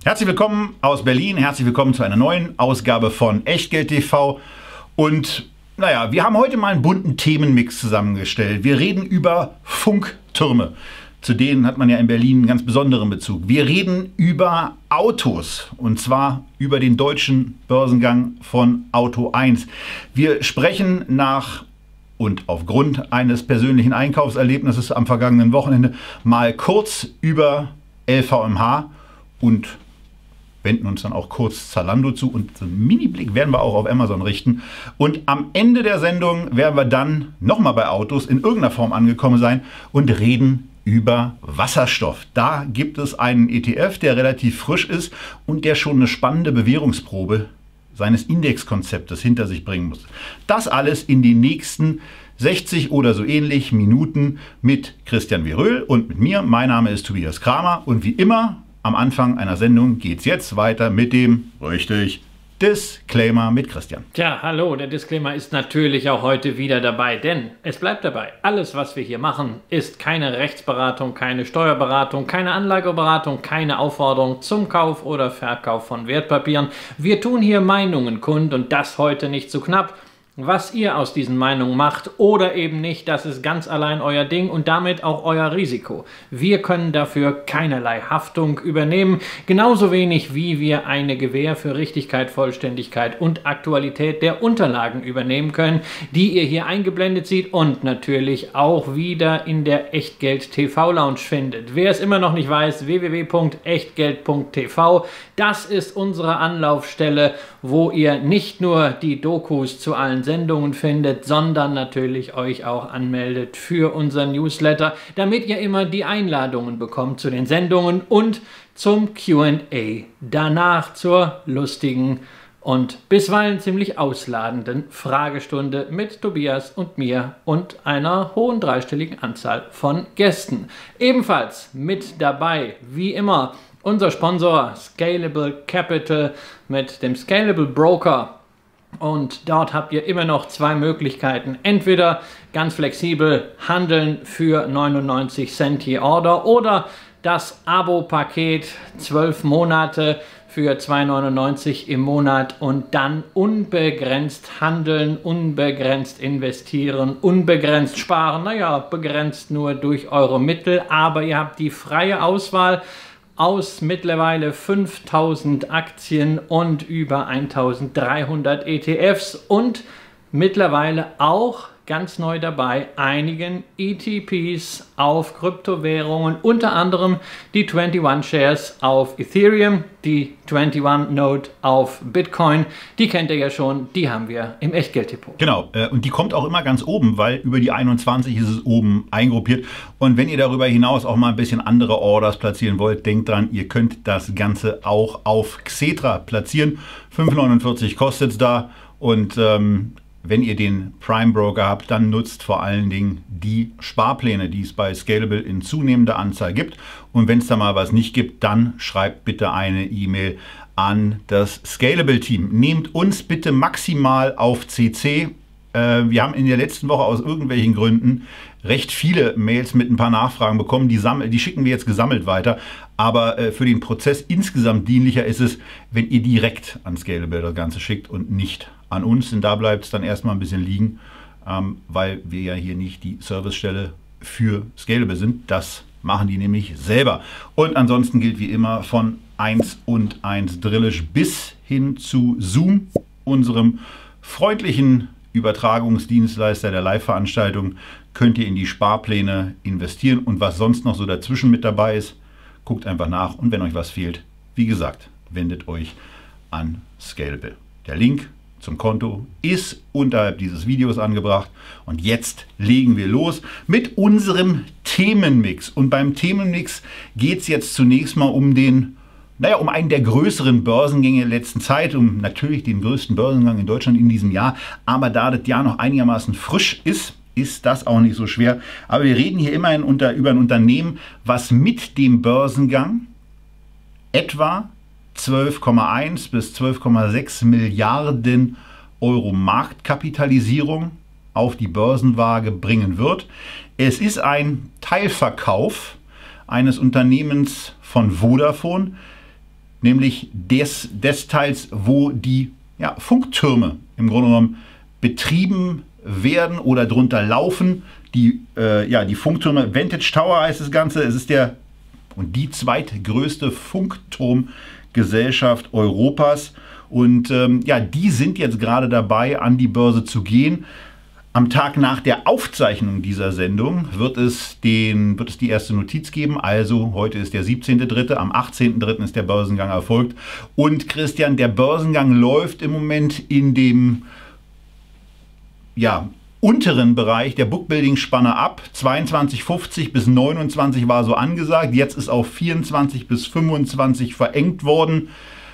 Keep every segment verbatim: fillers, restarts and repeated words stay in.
Herzlich willkommen aus Berlin, herzlich willkommen zu einer neuen Ausgabe von Echtgeld T V. Und naja, wir haben heute mal einen bunten Themenmix zusammengestellt. Wir reden über Funktürme. Zu denen hat man ja in Berlin einen ganz besonderen Bezug. Wir reden über Autos, und zwar über den deutschen Börsengang von Auto eins. Wir sprechen nach und aufgrund eines persönlichen Einkaufserlebnisses am vergangenen Wochenende mal kurz über L V M H und wenden uns dann auch kurz Zalando zu, und so einen Mini-Blick werden wir auch auf Amazon richten. Und am Ende der Sendung werden wir dann nochmal bei Autos in irgendeiner Form angekommen sein und reden über Wasserstoff. Da gibt es einen E T F, der relativ frisch ist und der schon eine spannende Bewährungsprobe seines Indexkonzeptes hinter sich bringen muss. Das alles in den nächsten sechzig oder so ähnlich Minuten mit Christian Veröhl und mit mir. Mein Name ist Tobias Kramer und wie immer am Anfang einer Sendung geht es jetzt weiter mit dem, richtig, Disclaimer mit Christian. Tja, hallo, der Disclaimer ist natürlich auch heute wieder dabei, denn es bleibt dabei, alles was wir hier machen, ist keine Rechtsberatung, keine Steuerberatung, keine Anlageberatung, keine Aufforderung zum Kauf oder Verkauf von Wertpapieren. Wir tun hier Meinungen kund und das heute nicht zu knapp. Was ihr aus diesen Meinungen macht oder eben nicht, das ist ganz allein euer Ding und damit auch euer Risiko. Wir können dafür keinerlei Haftung übernehmen, genauso wenig wie wir eine Gewähr für Richtigkeit, Vollständigkeit und Aktualität der Unterlagen übernehmen können, die ihr hier eingeblendet seht und natürlich auch wieder in der Echtgeld T V Lounge findet. Wer es immer noch nicht weiß, w w w punkt echtgeld punkt t v, das ist unsere Anlaufstelle, wo ihr nicht nur die Dokus zu allen Sendungen findet, sondern natürlich euch auch anmeldet für unseren Newsletter, damit ihr immer die Einladungen bekommt zu den Sendungen und zum Q und A. Danach zur lustigen und bisweilen ziemlich ausladenden Fragestunde mit Tobias und mir und einer hohen dreistelligen Anzahl von Gästen. Ebenfalls mit dabei, wie immer, unser Sponsor Scalable Capital mit dem Scalable Broker. Und dort habt ihr immer noch zwei Möglichkeiten. Entweder ganz flexibel handeln für neunundneunzig Cent je Order oder das Abo-Paket zwölf Monate für zwei neunundneunzig im Monat und dann unbegrenzt handeln, unbegrenzt investieren, unbegrenzt sparen. Naja, begrenzt nur durch eure Mittel, aber ihr habt die freie Auswahl aus mittlerweile fünftausend Aktien und über eintausenddreihundert E T Fs und mittlerweile auch ganz neu dabei einigen E T Ps auf Kryptowährungen, unter anderem die einundzwanzig Shares auf Ethereum, die einundzwanzig Node auf Bitcoin. Die kennt ihr ja schon, die haben wir im Echtgeld-Depot. Genau, und die kommt auch immer ganz oben, weil über die einundzwanzig ist es oben eingruppiert. Und wenn ihr darüber hinaus auch mal ein bisschen andere Orders platzieren wollt, denkt dran, ihr könnt das Ganze auch auf Xetra platzieren. fünf neunundvierzig kostet es da und ähm, wenn ihr den Prime Broker habt, dann nutzt vor allen Dingen die Sparpläne, die es bei Scalable in zunehmender Anzahl gibt. Und wenn es da mal was nicht gibt, dann schreibt bitte eine E-Mail an das Scalable-Team. Nehmt uns bitte maximal auf C C. Äh, wir haben in der letzten Woche aus irgendwelchen Gründen recht viele Mails mit ein paar Nachfragen bekommen. Die, sammel die schicken wir jetzt gesammelt weiter. Aber äh, für den Prozess insgesamt dienlicher ist es, wenn ihr direkt an Scalable das Ganze schickt und nicht an uns, denn da bleibt es dann erstmal ein bisschen liegen, ähm, weil wir ja hier nicht die Servicestelle für Scalable sind. Das machen die nämlich selber. Und ansonsten gilt wie immer von eins und eins Drillisch bis hin zu Zoom, unserem freundlichen Übertragungsdienstleister der Live-Veranstaltung, könnt ihr in die Sparpläne investieren und was sonst noch so dazwischen mit dabei ist, guckt einfach nach und wenn euch was fehlt, wie gesagt, wendet euch an Scalable. Der Link zum Konto ist unterhalb dieses Videos angebracht und jetzt legen wir los mit unserem Themenmix. Und beim Themenmix geht es jetzt zunächst mal um den, naja, um einen der größeren Börsengänge der letzten Zeit, um natürlich den größten Börsengang in Deutschland in diesem Jahr. Aber da das Jahr noch einigermaßen frisch ist, ist das auch nicht so schwer. Aber wir reden hier immerhin unter, über ein Unternehmen, was mit dem Börsengang etwa zwölf Komma eins bis zwölf Komma sechs Milliarden Euro Marktkapitalisierung auf die Börsenwaage bringen wird. Es ist ein Teilverkauf eines Unternehmens von Vodafone. nämlich des, des Teils, wo die ja, Funktürme im Grunde genommen betrieben werden oder drunter laufen. Die, äh, ja, die Funktürme, Vantage Tower heißt das Ganze, es ist der und die zweitgrößte Funkturmgesellschaft Europas. Und ähm, ja, die sind jetzt gerade dabei, an die Börse zu gehen. Am Tag nach der Aufzeichnung dieser Sendung wird es, den, wird es die erste Notiz geben. Also heute ist der siebzehnte dritte Am achtzehnten dritten ist der Börsengang erfolgt. Und Christian, der Börsengang läuft im Moment in dem ja, unteren Bereich der Bookbuilding-Spanne ab. zweiundzwanzig fünfzig bis neunundzwanzig war so angesagt. Jetzt ist auf vierundzwanzig bis fünfundzwanzig verengt worden.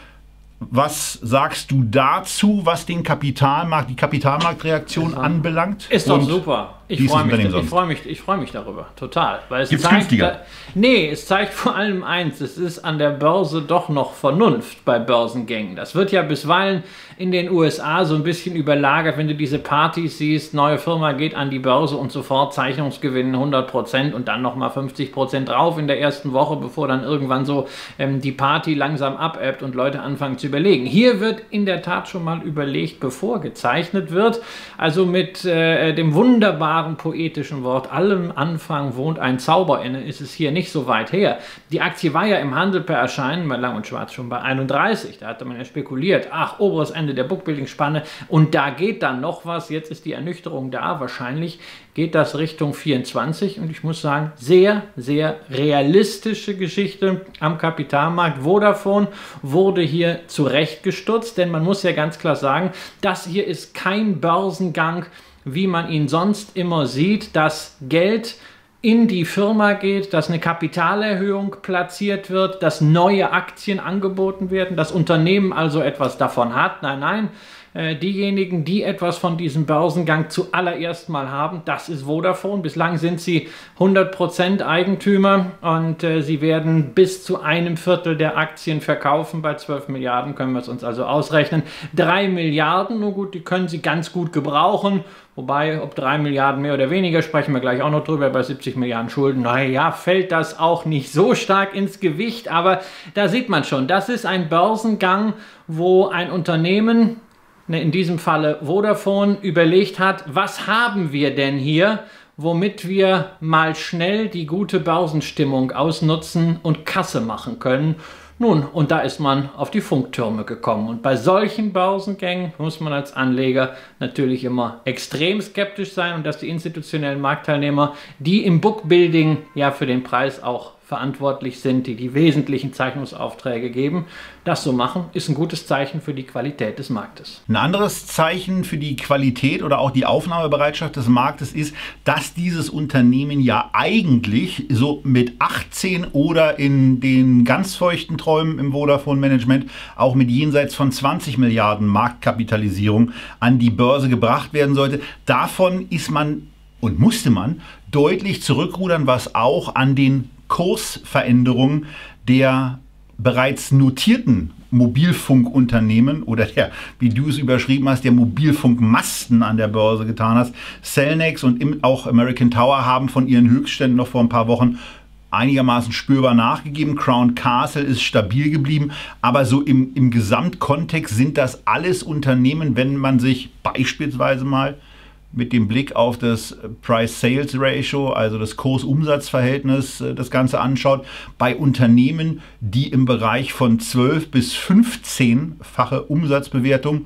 Was sagst du dazu, was den Kapitalmarkt, die Kapitalmarktreaktion anbelangt? Ist doch super. Ich freue mich, ich freu mich, ich freu mich darüber, total. Weil es Gibt's zeigt, günstiger? Nee, es zeigt vor allem eins, es ist an der Börse doch noch Vernunft bei Börsengängen. Das wird ja bisweilen in den U S A so ein bisschen überlagert, wenn du diese Partys siehst, neue Firma geht an die Börse und sofort Zeichnungsgewinn hundert Prozent und dann nochmal fünfzig Prozent drauf in der ersten Woche, bevor dann irgendwann so ähm, die Party langsam abebbt und Leute anfangen zu überlegen. Hier wird in der Tat schon mal überlegt, bevor gezeichnet wird, also mit äh, dem wunderbaren poetischen Wort, allem Anfang wohnt ein Zauber inne, ist es hier nicht so weit her. Die Aktie war ja im Handel per Erscheinen bei Lang und Schwarz schon bei einunddreißig, da hatte man ja spekuliert, ach, oberes Ende der Bookbuilding-Spanne und da geht dann noch was, jetzt ist die Ernüchterung da, wahrscheinlich geht das Richtung vierundzwanzig und ich muss sagen, sehr, sehr realistische Geschichte am Kapitalmarkt. Vodafone wurde hier zurechtgestutzt, denn man muss ja ganz klar sagen, das hier ist kein Börsengang, wie man ihn sonst immer sieht, dass Geld in die Firma geht, dass eine Kapitalerhöhung platziert wird, dass neue Aktien angeboten werden, das Unternehmen also etwas davon hat. Nein, nein, äh, diejenigen, die etwas von diesem Börsengang zuallererst mal haben, das ist Vodafone. Bislang sind sie hundert Prozent Eigentümer und äh, sie werden bis zu einem Viertel der Aktien verkaufen. Bei zwölf Milliarden können wir es uns also ausrechnen. drei Milliarden, nur gut, die können sie ganz gut gebrauchen. Wobei, ob drei Milliarden mehr oder weniger, sprechen wir gleich auch noch drüber, bei siebzig Milliarden Schulden, naja, fällt das auch nicht so stark ins Gewicht, aber da sieht man schon, das ist ein Börsengang, wo ein Unternehmen, in diesem Falle Vodafone, überlegt hat, was haben wir denn hier, womit wir mal schnell die gute Börsenstimmung ausnutzen und Kasse machen können. Nun, und da ist man auf die Funktürme gekommen. Und bei solchen Börsengängen muss man als Anleger natürlich immer extrem skeptisch sein und dass die institutionellen Marktteilnehmer, die im Bookbuilding ja für den Preis auch verantwortlich sind, die die wesentlichen Zeichnungsaufträge geben, das so machen, ist ein gutes Zeichen für die Qualität des Marktes. Ein anderes Zeichen für die Qualität oder auch die Aufnahmebereitschaft des Marktes ist, dass dieses Unternehmen ja eigentlich so mit achtzehn oder in den ganz feuchten Träumen im Vodafone-Management auch mit jenseits von zwanzig Milliarden Marktkapitalisierung an die Börse gebracht werden sollte. Davon ist man und musste man deutlich zurückrudern, was auch an den Kursveränderungen der bereits notierten Mobilfunkunternehmen oder der, wie du es überschrieben hast, der Mobilfunkmasten an der Börse getan hast. Cellnex und auch American Tower haben von ihren Höchstständen noch vor ein paar Wochen einigermaßen spürbar nachgegeben. Crown Castle ist stabil geblieben, aber so im, im Gesamtkontext sind das alles Unternehmen, wenn man sich beispielsweise mal mit dem Blick auf das Price-Sales-Ratio, also das Kurs-Umsatz-Verhältnis, das Ganze anschaut, bei Unternehmen, die im Bereich von zwölf bis fünfzehn-fache Umsatzbewertung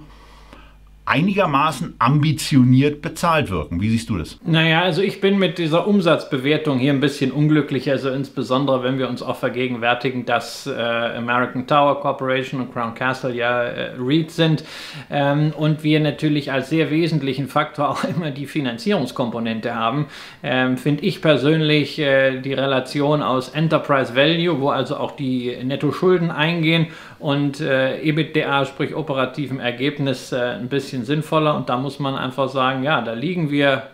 einigermaßen ambitioniert bezahlt wirken. Wie siehst du das? Naja, also ich bin mit dieser Umsatzbewertung hier ein bisschen unglücklich, also insbesondere wenn wir uns auch vergegenwärtigen, dass äh, American Tower Corporation und Crown Castle ja äh, REIT sind ähm, und wir natürlich als sehr wesentlichen Faktor auch immer die Finanzierungskomponente haben, ähm, finde ich persönlich äh, die Relation aus Enterprise Value, wo also auch die Nettoschulden eingehen und äh, EBITDA, sprich operativem Ergebnis, äh, ein bisschen sinnvoller und da muss man einfach sagen, ja, da liegen wir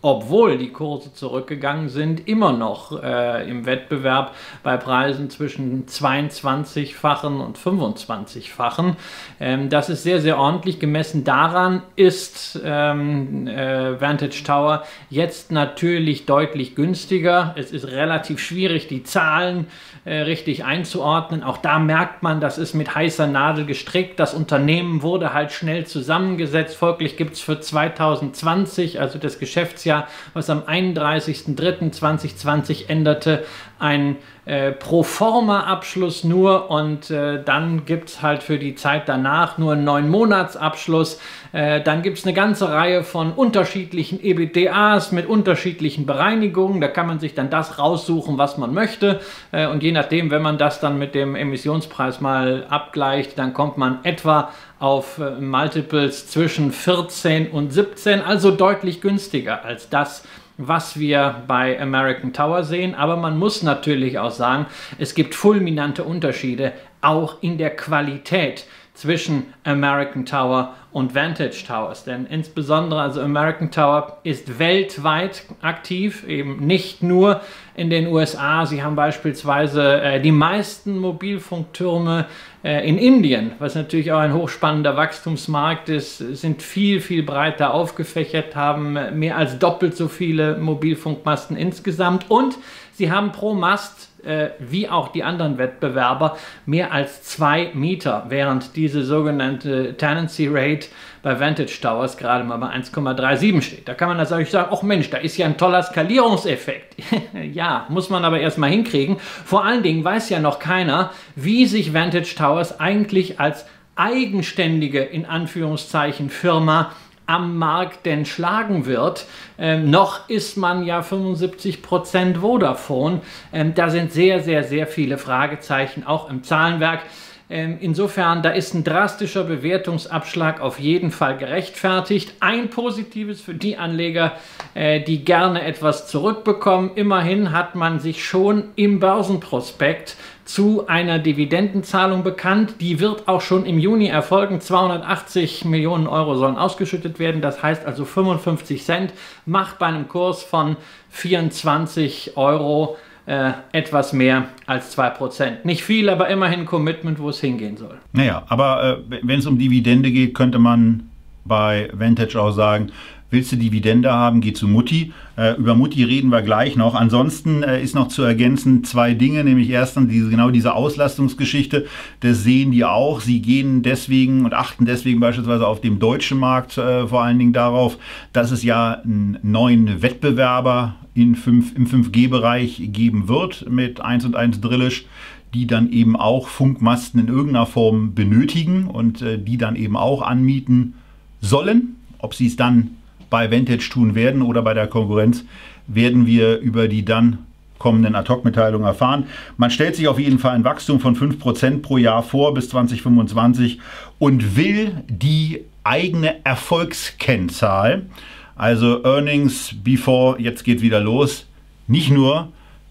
obwohl die Kurse zurückgegangen sind, immer noch äh, im Wettbewerb bei Preisen zwischen zweiundzwanzigfachen und fünfundzwanzigfachen. Ähm, das ist sehr, sehr ordentlich. Gemessen daran ist ähm, äh, Vantage Tower jetzt natürlich deutlich günstiger. Es ist relativ schwierig, die Zahlen äh, richtig einzuordnen. Auch da merkt man, das ist mit heißer Nadel gestrickt. Das Unternehmen wurde halt schnell zusammengesetzt. Folglich gibt es für zweitausendzwanzig, also das Geschäftsjahr, was am einunddreißigsten dritten zweitausendzwanzig änderte, ein äh, Proforma-Abschluss nur und äh, dann gibt es halt für die Zeit danach nur einen neun Monats Abschluss. Äh, dann gibt es eine ganze Reihe von unterschiedlichen E B D As mit unterschiedlichen Bereinigungen. Da kann man sich dann das raussuchen, was man möchte. Äh, und je nachdem, wenn man das dann mit dem Emissionspreis mal abgleicht, dann kommt man etwa auf äh, Multiples zwischen vierzehn und siebzehn, also deutlich günstiger als das, was wir bei American Tower sehen. Aber man muss natürlich auch sagen, es gibt fulminante Unterschiede auch in der Qualität zwischen American Tower und Vantage Towers, denn insbesondere also American Tower ist weltweit aktiv, eben nicht nur in den U S A. Sie haben beispielsweise äh, die meisten Mobilfunktürme äh, in Indien, was natürlich auch ein hochspannender Wachstumsmarkt ist, sind viel, viel breiter aufgefächert, haben mehr als doppelt so viele Mobilfunkmasten insgesamt und sie haben pro Mast wie auch die anderen Wettbewerber mehr als zwei Meter, während diese sogenannte Tenancy Rate bei Vantage Towers gerade mal bei eins Komma siebenunddreißig steht. Da kann man natürlich sagen, ach Mensch, da ist ja ein toller Skalierungseffekt. Ja, muss man aber erstmal hinkriegen. Vor allen Dingen weiß ja noch keiner, wie sich Vantage Towers eigentlich als eigenständige, in Anführungszeichen, Firma am Markt denn schlagen wird. Ähm, noch ist man ja fünfundsiebzig Prozent Vodafone. Ähm, da sind sehr, sehr, sehr viele Fragezeichen, auch im Zahlenwerk. Ähm, insofern, da ist ein drastischer Bewertungsabschlag auf jeden Fall gerechtfertigt. Ein positives für die Anleger, äh, die gerne etwas zurückbekommen. Immerhin hat man sich schon im Börsenprospekt zu einer Dividendenzahlung bekannt. Die wird auch schon im Juni erfolgen. zweihundertachtzig Millionen Euro sollen ausgeschüttet werden. Das heißt also fünfundfünfzig Cent, macht bei einem Kurs von vierundzwanzig Euro äh, etwas mehr als zwei Prozent. Nicht viel, aber immerhin ein Commitment, wo es hingehen soll. Naja, aber äh, wenn es um Dividende geht, könnte man bei Vantage auch sagen, willst du Dividende haben, geh zu Mutti. Äh, über Mutti reden wir gleich noch. Ansonsten äh, ist noch zu ergänzen zwei Dinge, nämlich erstens diese, genau diese Auslastungsgeschichte. Das sehen die auch. Sie gehen deswegen und achten deswegen beispielsweise auf dem deutschen Markt äh, vor allen Dingen darauf, dass es ja einen neuen Wettbewerber in fünf, im fünf G Bereich geben wird mit eins und eins Drillisch, die dann eben auch Funkmasten in irgendeiner Form benötigen und äh, die dann eben auch anmieten sollen. Ob sie es dann bei Vantage tun werden oder bei der Konkurrenz, werden wir über die dann kommenden Ad-Hoc-Mitteilungen erfahren. Man stellt sich auf jeden Fall ein Wachstum von fünf Prozent pro Jahr vor bis zweitausendfünfundzwanzig und will die eigene Erfolgskennzahl, also Earnings Before, jetzt geht wieder los, nicht nur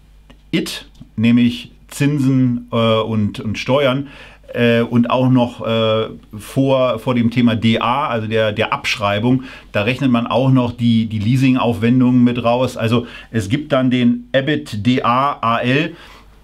I T, nämlich Zinsen äh, und, und Steuern, und auch noch äh, vor, vor dem Thema D A, also der, der Abschreibung, da rechnet man auch noch die, die Leasing-Aufwendungen mit raus. Also es gibt dann den E B I T D A A L.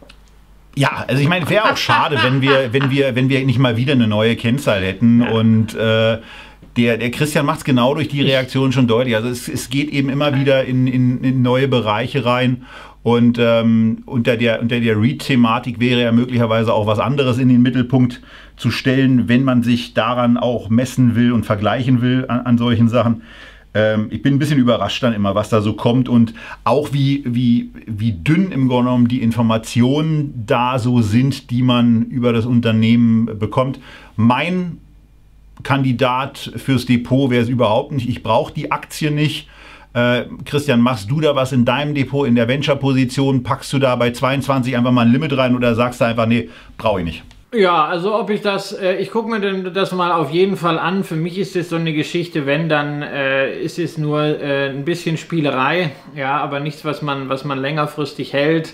Ja, also ich meine, wäre auch schade, wenn wir, wenn, wir, wenn wir nicht mal wieder eine neue Kennzahl hätten. Ja. Und äh, der, der Christian macht es genau durch die Reaktion schon deutlich. Also es, es geht eben immer wieder in, in, in neue Bereiche rein. Und ähm, unter der, unter der R E I T-Thematik wäre ja möglicherweise auch was anderes in den Mittelpunkt zu stellen, wenn man sich daran auch messen will und vergleichen will an, an solchen Sachen. Ähm, ich bin ein bisschen überrascht dann immer, was da so kommt und auch wie, wie, wie dünn im Grunde genommen die Informationen da so sind, die man über das Unternehmen bekommt. Mein Kandidat fürs Depot wäre es überhaupt nicht. Ich brauche die Aktie nicht. Äh, Christian, machst du da was in deinem Depot, in der Venture-Position? Packst du da bei zweiundzwanzig einfach mal ein Limit rein oder sagst du einfach, nee, brauche ich nicht? Ja, also ob ich das, äh, ich gucke mir denn das mal auf jeden Fall an. Für mich ist es so eine Geschichte, wenn, dann äh, ist es nur äh, ein bisschen Spielerei, ja, aber nichts, was man, was man längerfristig hält.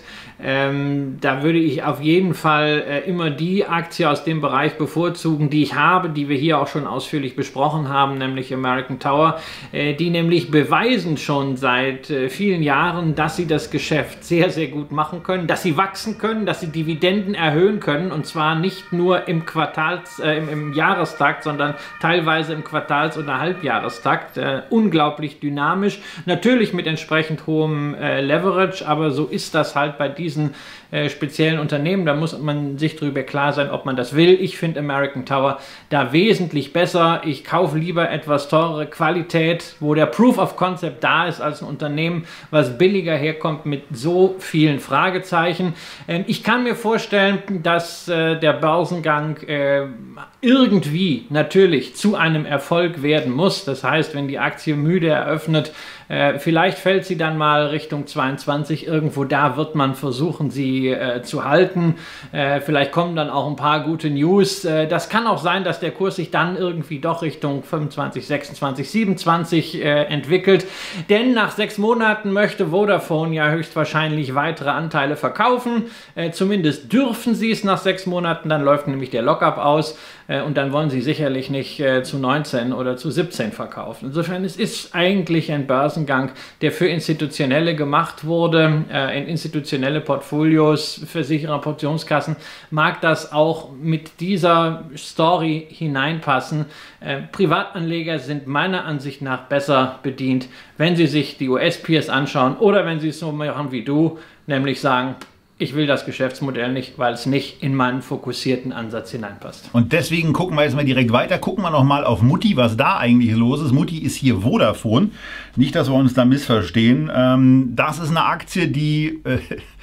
Ähm, da würde ich auf jeden Fall äh, immer die Aktie aus dem Bereich bevorzugen, die ich habe, die wir hier auch schon ausführlich besprochen haben, nämlich American Tower, äh, die nämlich beweisen schon seit äh, vielen Jahren, dass sie das Geschäft sehr, sehr gut machen können, dass sie wachsen können, dass sie Dividenden erhöhen können, und zwar nicht nur im Quartals, äh, im, im Jahrestakt, sondern teilweise im Quartals- oder Halbjahrestakt. Äh, unglaublich dynamisch, natürlich mit entsprechend hohem äh, Leverage, aber so ist das halt bei diesen diesen äh, speziellen Unternehmen. Da muss man sich darüber klar sein, ob man das will. Ich finde American Tower da wesentlich besser. Ich kaufe lieber etwas teurere Qualität, wo der Proof of Concept da ist, als ein Unternehmen, was billiger herkommt mit so vielen Fragezeichen. Ähm, ich kann mir vorstellen, dass äh, der Börsengang äh, irgendwie natürlich zu einem Erfolg werden muss. Das heißt, wenn die Aktie müde eröffnet, äh, vielleicht fällt sie dann mal Richtung zweiundzwanzig. Irgendwo da wird man versuchen, sie äh, zu halten. Äh, vielleicht kommen dann auch ein paar gute News. Äh, das kann auch sein, dass der Kurs sich dann irgendwie doch Richtung fünfundzwanzig, sechsundzwanzig, siebenundzwanzig äh, entwickelt. Denn nach sechs Monaten möchte Vodafone ja höchstwahrscheinlich weitere Anteile verkaufen. Äh, zumindest dürfen sie es nach sechs Monaten. Dann läuft nämlich der Lockup aus. Äh, und dann wollen sie sicherlich nicht äh, zu neunzehn oder zu siebzehn verkaufen. Insofern, es ist eigentlich ein Börsengang, der für Institutionelle gemacht wurde. Äh, in institutionelle Portfolios, Versicherer, Pensionskassen mag das auch mit dieser Story hineinpassen. Äh, Privatanleger sind meiner Ansicht nach besser bedient, wenn sie sich die U S-Peers anschauen oder wenn sie es so machen wie du, nämlich sagen, ich will das Geschäftsmodell nicht, weil es nicht in meinen fokussierten Ansatz hineinpasst. Und deswegen gucken wir jetzt mal direkt weiter. Gucken wir noch mal auf Mutti, was da eigentlich los ist. Mutti ist hier Vodafone. Nicht, dass wir uns da missverstehen. Ähm, das ist eine Aktie, die, äh,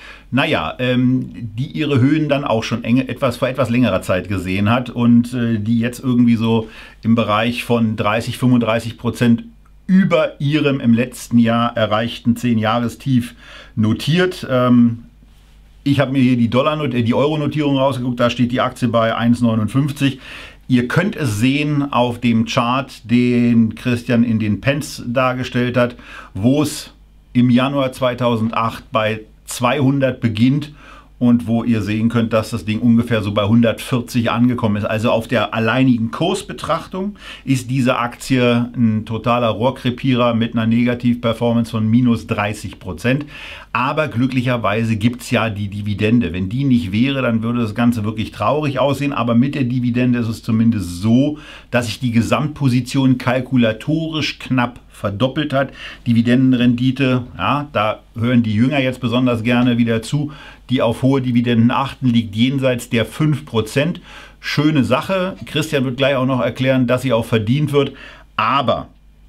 naja, ähm, die ihre Höhen dann auch schon enge, etwas, vor etwas längerer Zeit gesehen hat und äh, die jetzt irgendwie so im Bereich von dreißig, fünfunddreißig Prozent über ihrem im letzten Jahr erreichten zehn-Jahrestief notiert. Ähm, Ich habe mir hier die Dollar, die Euro-Notierung rausgeguckt, da steht die Aktie bei eins Komma neunundfünfzig. Ihr könnt es sehen auf dem Chart, den Christian in den Pence dargestellt hat, wo es im Januar zweitausendacht bei zweihundert beginnt und wo ihr sehen könnt, dass das Ding ungefähr so bei hundertvierzig angekommen ist. Also auf der alleinigen Kursbetrachtung ist diese Aktie ein totaler Rohrkrepierer mit einer Negativperformance von minus dreißig Prozent. Aber glücklicherweise gibt es ja die Dividende. Wenn die nicht wäre, dann würde das Ganze wirklich traurig aussehen. Aber mit der Dividende ist es zumindest so, dass sich die Gesamtposition kalkulatorisch knapp verdoppelt hat. Dividendenrendite, ja, da hören die Jünger jetzt besonders gerne wieder zu, die auf hohe Dividenden achten, liegt jenseits der fünf Prozent. Schöne Sache. Christian wird gleich auch noch erklären, dass sie auch verdient wird. Aber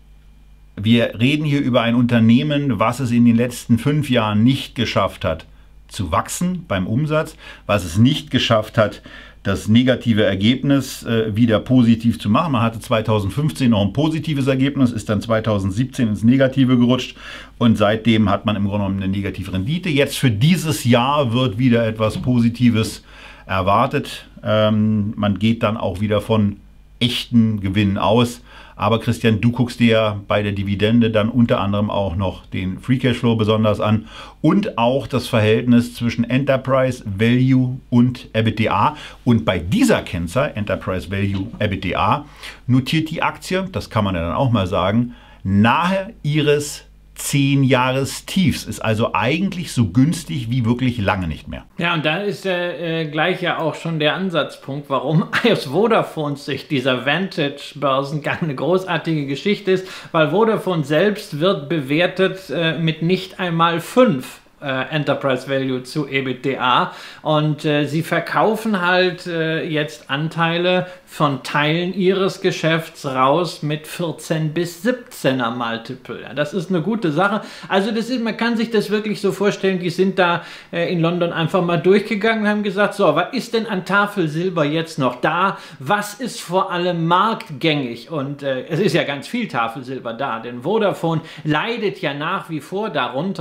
wir reden hier über ein Unternehmen, was es in den letzten fünf Jahren nicht geschafft hat, zu wachsen beim Umsatz, was es nicht geschafft hat, das negative Ergebnis äh, wieder positiv zu machen. Man hatte zweitausendfünfzehn noch ein positives Ergebnis, ist dann zweitausendsiebzehn ins Negative gerutscht und seitdem hat man im Grunde genommen eine negative Rendite. Jetzt für dieses Jahr wird wieder etwas Positives erwartet. Ähm, man geht dann auch wieder von echten Gewinnen aus. Aber Christian, du guckst dir ja bei der Dividende dann unter anderem auch noch den Free Cashflow besonders an und auch das Verhältnis zwischen Enterprise Value und EBITDA. Und bei dieser Kennzahl, Enterprise Value EBITDA, notiert die Aktie, das kann man ja dann auch mal sagen, nahe ihres zehn-Jahres-Tiefs. Ist also eigentlich so günstig wie wirklich lange nicht mehr. Ja, und da ist äh, äh, gleich ja auch schon der Ansatzpunkt, warum aus Vodafones Sicht dieser Vantage-Börsengang eine großartige Geschichte ist, weil Vodafone selbst wird bewertet äh, mit nicht einmal fünf Enterprise Value zu EBITDA und äh, sie verkaufen halt äh, jetzt Anteile von Teilen ihres Geschäfts raus mit vierzehn bis siebzehner Multiple. Ja, das ist eine gute Sache. Also das ist, man kann sich das wirklich so vorstellen, die sind da äh, in London einfach mal durchgegangen und haben gesagt, so, was ist denn an Tafelsilber jetzt noch da? Was ist vor allem marktgängig? Und äh, es ist ja ganz viel Tafelsilber da, denn Vodafone leidet ja nach wie vor darunter,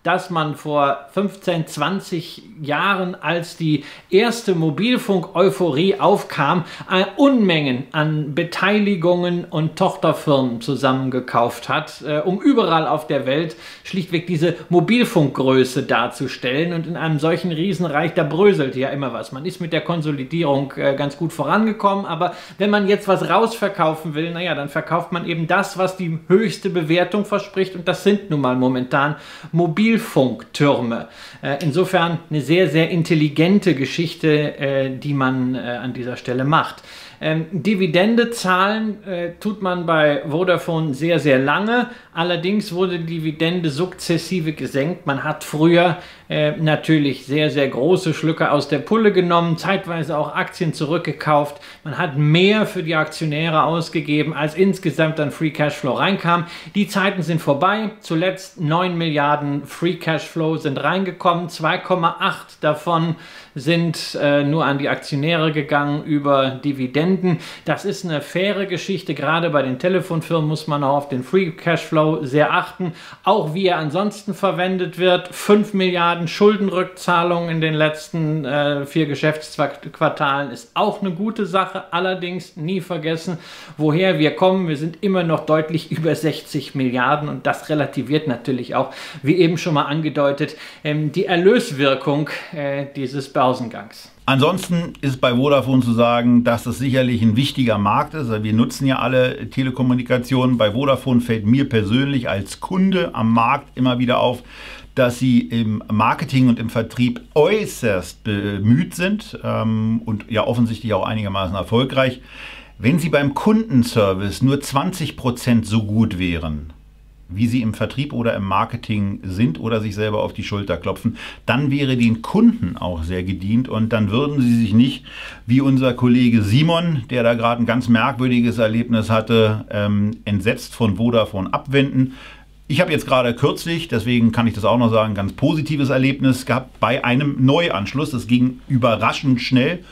dass man vor fünfzehn, zwanzig Jahren, als die erste Mobilfunk-Euphorie aufkam, Unmengen an Beteiligungen und Tochterfirmen zusammengekauft hat, äh, um überall auf der Welt schlichtweg diese Mobilfunkgröße darzustellen. Und in einem solchen Riesenreich, da bröselte ja immer was. Man ist mit der Konsolidierung äh, ganz gut vorangekommen, aber wenn man jetzt was rausverkaufen will, naja, dann verkauft man eben das, was die höchste Bewertung verspricht, und das sind nun mal momentan Mobilfunktürme. Äh, insofern eine sehr, sehr intelligente Geschichte, äh, die man äh, an dieser Stelle macht. Ähm, Dividende zahlen äh, tut man bei Vodafone sehr, sehr lange. Allerdings wurde die Dividende sukzessive gesenkt. Man hat früher äh, natürlich sehr, sehr große Schlücke aus der Pulle genommen, zeitweise auch Aktien zurückgekauft. Man hat mehr für die Aktionäre ausgegeben, als insgesamt an Free Cashflow reinkam. Die Zeiten sind vorbei. Zuletzt neun Milliarden Free Cashflow sind reingekommen. zwei Komma acht davon sind äh, nur an die Aktionäre gegangen über Dividenden. Das ist eine faire Geschichte. Gerade bei den Telefonfirmen muss man auch auf den Free Cashflow sehr achten. Auch wie er ansonsten verwendet wird. fünf Milliarden Schuldenrückzahlungen in den letzten äh, vier Geschäftsquartalen ist auch eine gute Sache. Allerdings nie vergessen, woher wir kommen. Wir sind immer noch deutlich über sechzig Milliarden und das relativiert natürlich auch, wie eben schon mal angedeutet, ähm, die Erlöswirkung äh, dieses Börsengangs. Ansonsten ist bei Vodafone zu sagen, dass das sicherlich ein wichtiger Markt ist. Wir nutzen ja alle Telekommunikation. Bei Vodafone fällt mir persönlich als Kunde am Markt immer wieder auf, dass sie im Marketing und im Vertrieb äußerst bemüht sind ähm, und ja offensichtlich auch einigermaßen erfolgreich. Wenn sie beim Kundenservice nur zwanzig Prozent so gut wären, wie sie im Vertrieb oder im Marketing sind oder sich selber auf die Schulter klopfen, dann wäre den Kunden auch sehr gedient und dann würden sie sich nicht, wie unser Kollege Simon, der da gerade ein ganz merkwürdiges Erlebnis hatte, ähm, entsetzt von Vodafone abwenden. Ich habe jetzt gerade kürzlich, deswegen kann ich das auch noch sagen, ein ganz positives Erlebnis gehabt bei einem Neuanschluss. Das ging überraschend schnell,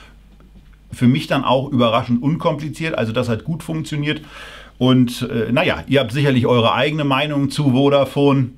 für mich dann auch überraschend unkompliziert, also das hat gut funktioniert. Und äh, naja, ihr habt sicherlich eure eigene Meinung zu Vodafone.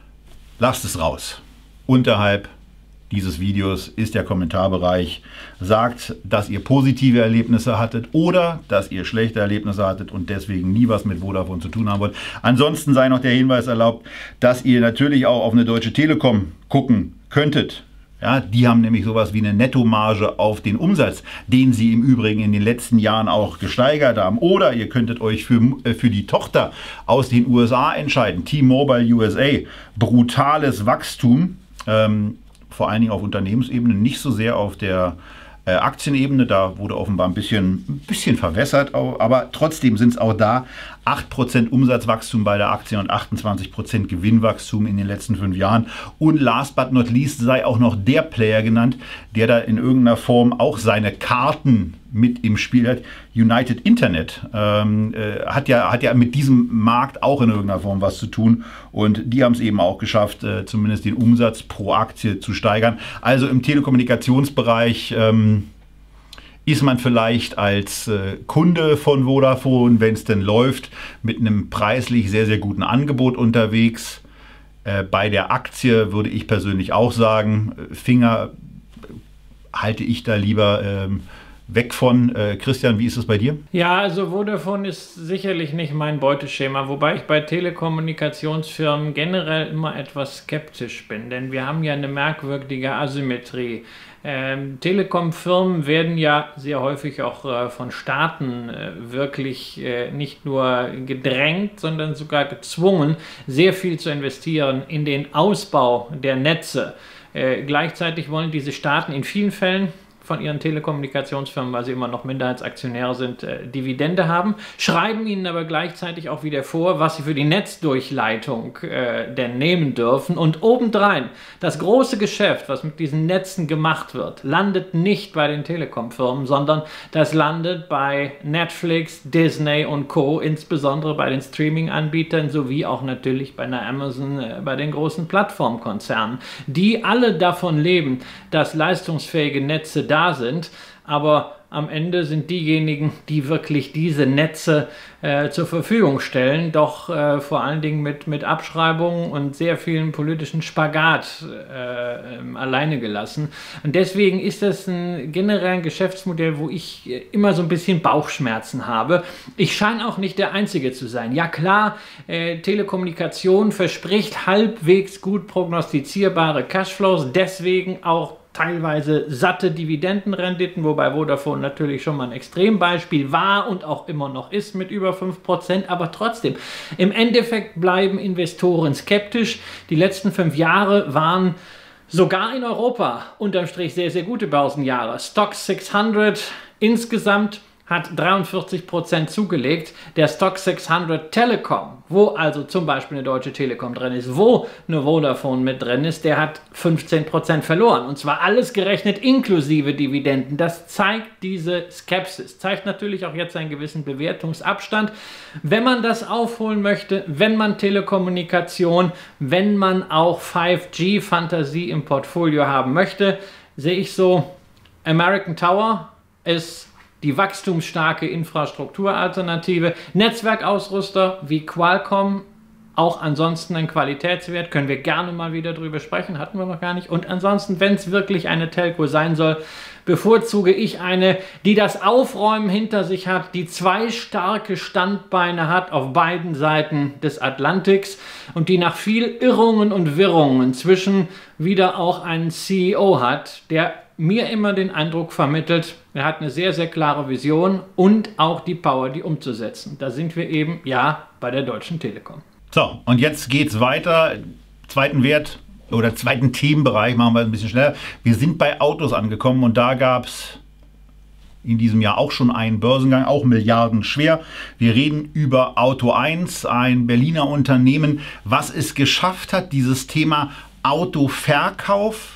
Lasst es raus. Unterhalb dieses Videos ist der Kommentarbereich. Sagt, dass ihr positive Erlebnisse hattet oder dass ihr schlechte Erlebnisse hattet und deswegen nie was mit Vodafone zu tun haben wollt. Ansonsten sei noch der Hinweis erlaubt, dass ihr natürlich auch auf eine Deutsche Telekom gucken könntet. Ja, die haben nämlich sowas wie eine Nettomarge auf den Umsatz, den sie im Übrigen in den letzten Jahren auch gesteigert haben. Oder ihr könntet euch für, für die Tochter aus den U S A entscheiden. T-Mobile U S A, brutales Wachstum, ähm, vor allen Dingen auf Unternehmensebene, nicht so sehr auf der äh, Aktienebene. Da wurde offenbar ein bisschen, ein bisschen verwässert, aber trotzdem sind es auch da acht Prozent Umsatzwachstum bei der Aktie und achtundzwanzig Prozent Gewinnwachstum in den letzten fünf Jahren. Und last but not least sei auch noch der Player genannt, der da in irgendeiner Form auch seine Karten mit im Spiel hat. United Internet ähm, äh, hat, ja, hat ja mit diesem Markt auch in irgendeiner Form was zu tun. Und die haben es eben auch geschafft, äh, zumindest den Umsatz pro Aktie zu steigern. Also im Telekommunikationsbereich ähm, ist man vielleicht als äh, Kunde von Vodafone, wenn es denn läuft, mit einem preislich sehr, sehr guten Angebot unterwegs. Äh, bei der Aktie würde ich persönlich auch sagen, Finger halte ich da lieber ähm, weg von. Äh, Christian, wie ist es bei dir? Ja, also Vodafone ist sicherlich nicht mein Beuteschema, wobei ich bei Telekommunikationsfirmen generell immer etwas skeptisch bin, denn wir haben ja eine merkwürdige Asymmetrie. Ähm, Telekom-Firmen werden ja sehr häufig auch äh, von Staaten äh, wirklich äh, nicht nur gedrängt, sondern sogar gezwungen, sehr viel zu investieren in den Ausbau der Netze. Äh, gleichzeitig wollen diese Staaten in vielen Fällen von ihren Telekommunikationsfirmen, weil sie immer noch Minderheitsaktionäre sind, äh, Dividende haben, schreiben ihnen aber gleichzeitig auch wieder vor, was sie für die Netzdurchleitung äh, denn nehmen dürfen. Und obendrein, das große Geschäft, was mit diesen Netzen gemacht wird, landet nicht bei den Telekom-Firmen, sondern das landet bei Netflix, Disney und Co., insbesondere bei den Streaming-Anbietern, sowie auch natürlich bei einer Amazon, äh, bei den großen Plattformkonzernen, die alle davon leben, dass leistungsfähige Netze da sind, aber am Ende sind diejenigen, die wirklich diese Netze äh, zur Verfügung stellen, doch äh, vor allen Dingen mit, mit Abschreibungen und sehr vielen politischen Spagat äh, alleine gelassen. Und deswegen ist das ein generell ein Geschäftsmodell, wo ich immer so ein bisschen Bauchschmerzen habe. Ich scheine auch nicht der Einzige zu sein. Ja klar, äh, Telekommunikation verspricht halbwegs gut prognostizierbare Cashflows, deswegen auch teilweise satte Dividendenrenditen, wobei Vodafone natürlich schon mal ein Extrembeispiel war und auch immer noch ist mit über fünf Prozent, aber trotzdem, im Endeffekt bleiben Investoren skeptisch. Die letzten fünf Jahre waren sogar in Europa unterm Strich sehr, sehr gute Börsenjahre. Stoxx sechshundert insgesamt hat dreiundvierzig Prozent zugelegt. Der Stoxx sechshundert Telekom, wo also zum Beispiel eine Deutsche Telekom drin ist, wo eine Vodafone mit drin ist, der hat fünfzehn Prozent verloren. Und zwar alles gerechnet inklusive Dividenden. Das zeigt diese Skepsis, zeigt natürlich auch jetzt einen gewissen Bewertungsabstand. Wenn man das aufholen möchte, wenn man Telekommunikation, wenn man auch fünf G-Fantasie im Portfolio haben möchte, sehe ich so, American Tower ist die wachstumsstarke Infrastrukturalternative. Netzwerkausrüster wie Qualcomm, auch ansonsten ein Qualitätswert, können wir gerne mal wieder drüber sprechen, hatten wir noch gar nicht. Und ansonsten, wenn es wirklich eine Telco sein soll, bevorzuge ich eine, die das Aufräumen hinter sich hat, die zwei starke Standbeine hat auf beiden Seiten des Atlantiks und die nach viel Irrungen und Wirrungen inzwischen wieder auch einen C E O hat, der mir immer den Eindruck vermittelt, er hat eine sehr, sehr klare Vision und auch die Power, die umzusetzen. Da sind wir eben, ja, bei der Deutschen Telekom. So, und jetzt geht's weiter. Zweiten Wert oder zweiten Themenbereich, machen wir ein bisschen schneller. Wir sind bei Autos angekommen und da gab es in diesem Jahr auch schon einen Börsengang, auch milliardenschwer. Wir reden über Auto eins, ein Berliner Unternehmen, was es geschafft hat, dieses Thema Autoverkauf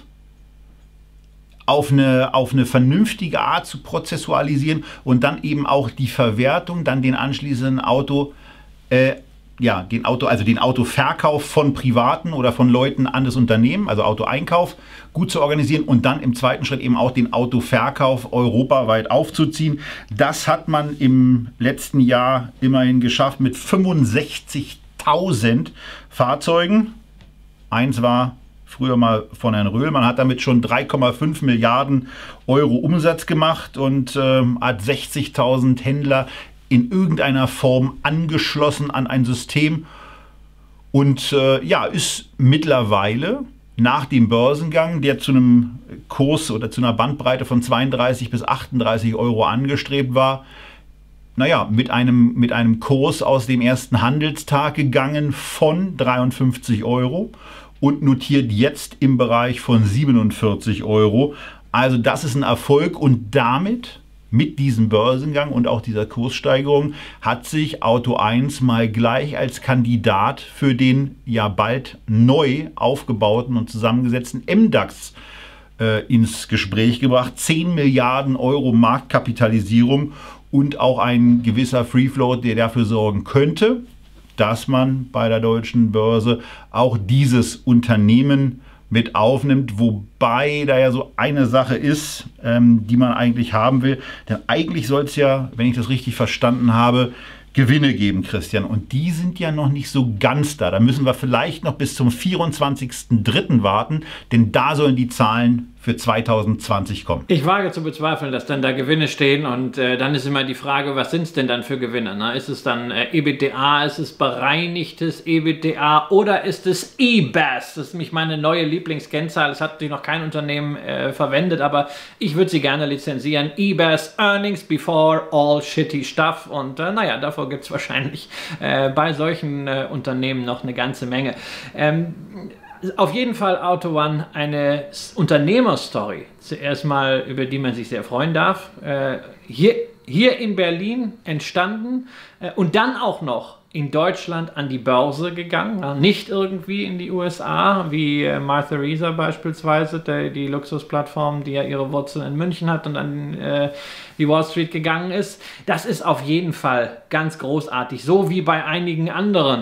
auf eine, auf eine vernünftige Art zu prozessualisieren und dann eben auch die Verwertung, dann den anschließenden Auto, äh, ja, den Auto, also den Autoverkauf von Privaten oder von Leuten an das Unternehmen, also Autoeinkauf, gut zu organisieren und dann im zweiten Schritt eben auch den Autoverkauf europaweit aufzuziehen. Das hat man im letzten Jahr immerhin geschafft mit fünfundsechzigtausend Fahrzeugen. Eins war früher mal von Herrn Röhl. Man hat damit schon drei Komma fünf Milliarden Euro Umsatz gemacht und ähm, hat sechzigtausend Händler in irgendeiner Form angeschlossen an ein System und äh, ja, ist mittlerweile nach dem Börsengang, der zu einem Kurs oder zu einer Bandbreite von zweiunddreißig bis achtunddreißig Euro angestrebt war, naja, mit einem, mit einem Kurs aus dem ersten Handelstag gegangen von dreiundfünfzig Euro und notiert jetzt im Bereich von siebenundvierzig Euro. Also das ist ein Erfolg und damit, mit diesem Börsengang und auch dieser Kurssteigerung, hat sich Auto eins mal gleich als Kandidat für den ja bald neu aufgebauten und zusammengesetzten M DAX äh, ins Gespräch gebracht. zehn Milliarden Euro Marktkapitalisierung und auch ein gewisser Free Float, der dafür sorgen könnte, dass man bei der deutschen Börse auch dieses Unternehmen mit aufnimmt, wobei da ja so eine Sache ist, ähm, die man eigentlich haben will. Denn eigentlich soll es ja, wenn ich das richtig verstanden habe, Gewinne geben, Christian. Und die sind ja noch nicht so ganz da. Da müssen wir vielleicht noch bis zum vierundzwanzigsten dritten warten, denn da sollen die Zahlen für zweitausendzwanzig kommen. Ich wage zu bezweifeln, dass dann da Gewinne stehen und äh, dann ist immer die Frage, was sind es denn dann für Gewinne? Ne? Ist es dann äh, EBITDA, ist es bereinigtes EBITDA oder ist es E B A S? Das ist nämlich meine neue Lieblingskennzahl. Das hat natürlich noch kein Unternehmen äh, verwendet, aber ich würde sie gerne lizenzieren. E B A S, Earnings Before All Shitty Stuff und äh, naja, davor gibt es wahrscheinlich äh, bei solchen äh, Unternehmen noch eine ganze Menge. Ähm, Auf jeden Fall Auto One eine Unternehmerstory, zuerst mal, über die man sich sehr freuen darf. Äh, hier, hier in Berlin entstanden äh, und dann auch noch in Deutschland an die Börse gegangen. Ja, nicht irgendwie in die U S A, wie äh, Martha Rieser beispielsweise, der, die Luxusplattform, die ja ihre Wurzeln in München hat und an äh, die Wall Street gegangen ist. Das ist auf jeden Fall ganz großartig, so wie bei einigen anderen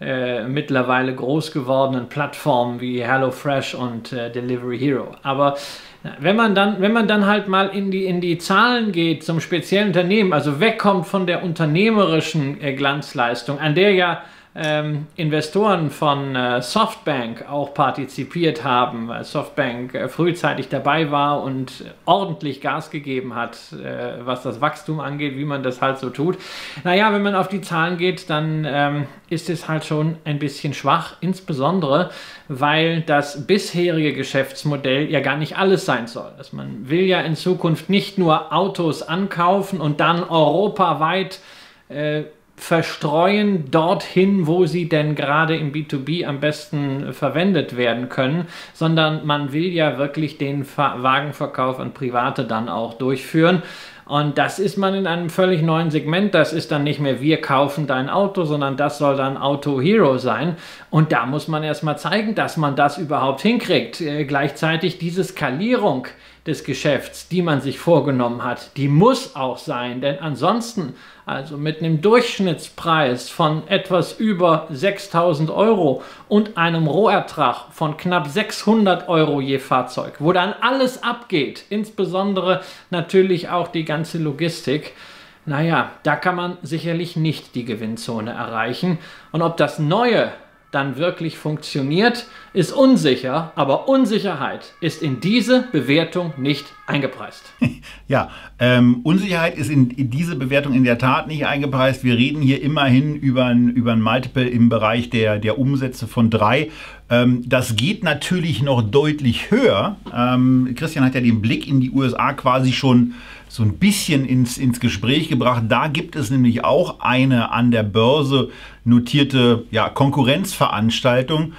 äh, mittlerweile groß gewordenen Plattformen wie HelloFresh und äh, Delivery Hero. Aber wenn man dann, wenn man dann halt mal in die, in die Zahlen geht zum speziellen Unternehmen, also wegkommt von der unternehmerischen äh, Glanzleistung, an der ja ähm, Investoren von äh, Softbank auch partizipiert haben, weil Softbank äh, frühzeitig dabei war und ordentlich Gas gegeben hat, äh, was das Wachstum angeht, wie man das halt so tut. Naja, wenn man auf die Zahlen geht, dann ähm, ist es halt schon ein bisschen schwach, insbesondere weil das bisherige Geschäftsmodell ja gar nicht alles sein soll. Also man will ja in Zukunft nicht nur Autos ankaufen und dann europaweit äh, verstreuen dorthin, wo sie denn gerade im B zwei B am besten verwendet werden können, sondern man will ja wirklich den Wagenverkauf an Private dann auch durchführen. Und das ist man in einem völlig neuen Segment. Das ist dann nicht mehr wir kaufen dein Auto, sondern das soll dann Auto Hero sein. Und da muss man erstmal zeigen, dass man das überhaupt hinkriegt. Äh, gleichzeitig diese Skalierung des Geschäfts, die man sich vorgenommen hat, die muss auch sein, denn ansonsten, also mit einem Durchschnittspreis von etwas über sechstausend Euro und einem Rohertrag von knapp sechshundert Euro je Fahrzeug, wo dann alles abgeht, insbesondere natürlich auch die ganze Logistik, naja, da kann man sicherlich nicht die Gewinnzone erreichen. Und ob das Neue dann wirklich funktioniert, ist unsicher, aber Unsicherheit ist in diese Bewertung nicht eingepreist. Ja, ähm, Unsicherheit ist in, in diese Bewertung in der Tat nicht eingepreist. Wir reden hier immerhin über ein, über ein Multiple im Bereich der, der Umsätze von drei. Ähm, das geht natürlich noch deutlich höher. Ähm, Christian hat ja den Blick in die U S A quasi schon so ein bisschen ins, ins Gespräch gebracht. Da gibt es nämlich auch eine an der Börse notierte ja, Konkurrenzveranstaltung.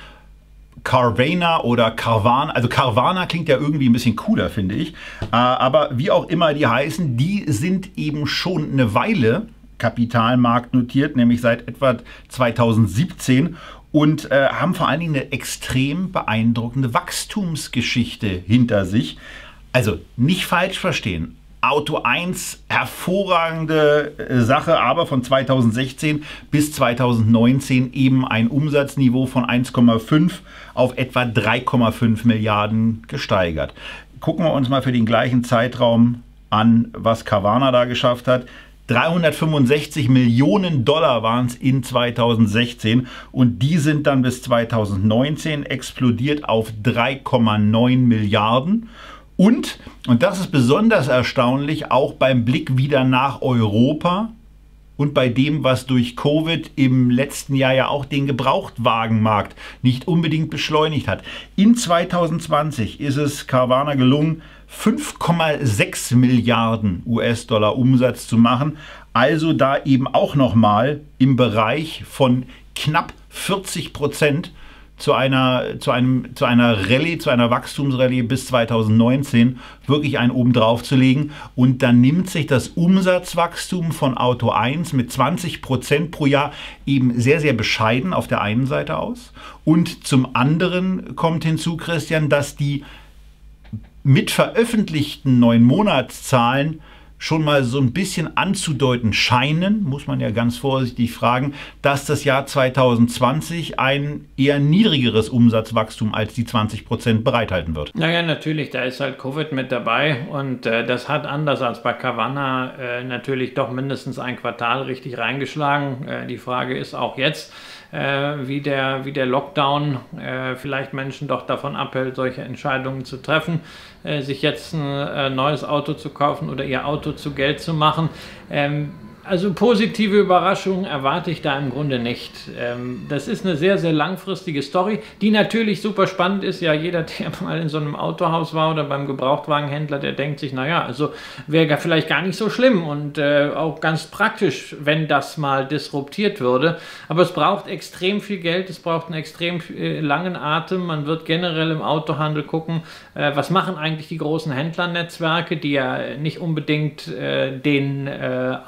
Carvana oder Carvana, also Carvana klingt ja irgendwie ein bisschen cooler, finde ich. Aber wie auch immer die heißen, die sind eben schon eine Weile Kapitalmarkt notiert, nämlich seit etwa zweitausendsiebzehn und äh, haben vor allen Dingen eine extrem beeindruckende Wachstumsgeschichte hinter sich. Also nicht falsch verstehen. Auto eins, hervorragende Sache, aber von zweitausendsechzehn bis zweitausendneunzehn eben ein Umsatzniveau von eins Komma fünf auf etwa drei Komma fünf Milliarden gesteigert. Gucken wir uns mal für den gleichen Zeitraum an, was Carvana da geschafft hat. dreihundertfünfundsechzig Millionen Dollar waren es in zweitausendsechzehn und die sind dann bis zweitausendneunzehn explodiert auf drei Komma neun Milliarden. Und, und das ist besonders erstaunlich, auch beim Blick wieder nach Europa und bei dem, was durch Covid im letzten Jahr ja auch den Gebrauchtwagenmarkt nicht unbedingt beschleunigt hat. In zweitausendzwanzig ist es Carvana gelungen, fünf Komma sechs Milliarden U S-Dollar Umsatz zu machen. Also da eben auch nochmal im Bereich von knapp vierzig Prozent zu einer, zu einem, zu einer Rallye, zu einer Wachstumsrallye bis zweitausendneunzehn wirklich einen oben drauf zu legen. Und dann nimmt sich das Umsatzwachstum von Auto eins mit zwanzig Prozent pro Jahr eben sehr, sehr bescheiden auf der einen Seite aus. Und zum anderen kommt hinzu, Christian, dass die mit veröffentlichten neun Monatszahlen schon mal so ein bisschen anzudeuten scheinen, muss man ja ganz vorsichtig fragen, dass das Jahr zweitausendzwanzig ein eher niedrigeres Umsatzwachstum als die zwanzig Prozent bereithalten wird. Naja, natürlich, da ist halt Covid mit dabei und äh, das hat anders als bei Carvana äh, natürlich doch mindestens ein Quartal richtig reingeschlagen. Äh, die Frage ist auch jetzt, äh, wie, der, wie der Lockdown äh, vielleicht Menschen doch davon abhält, solche Entscheidungen zu treffen, äh, sich jetzt ein äh, neues Auto zu kaufen oder ihr Auto zu Geld zu machen. Ähm, also positive Überraschungen erwarte ich da im Grunde nicht. Ähm, das ist eine sehr, sehr langfristige Story, die natürlich super spannend ist. Ja, jeder, der mal in so einem Autohaus war oder beim Gebrauchtwagenhändler, der denkt sich, naja, also wäre vielleicht gar nicht so schlimm und äh, auch ganz praktisch, wenn das mal disruptiert würde. Aber es braucht extrem viel Geld, es braucht einen extrem äh, langen Atem. Man wird generell im Autohandel gucken, äh, was machen eigentlich die großen Händlernetzwerke, die ja nicht unbedingt äh, den äh, Auto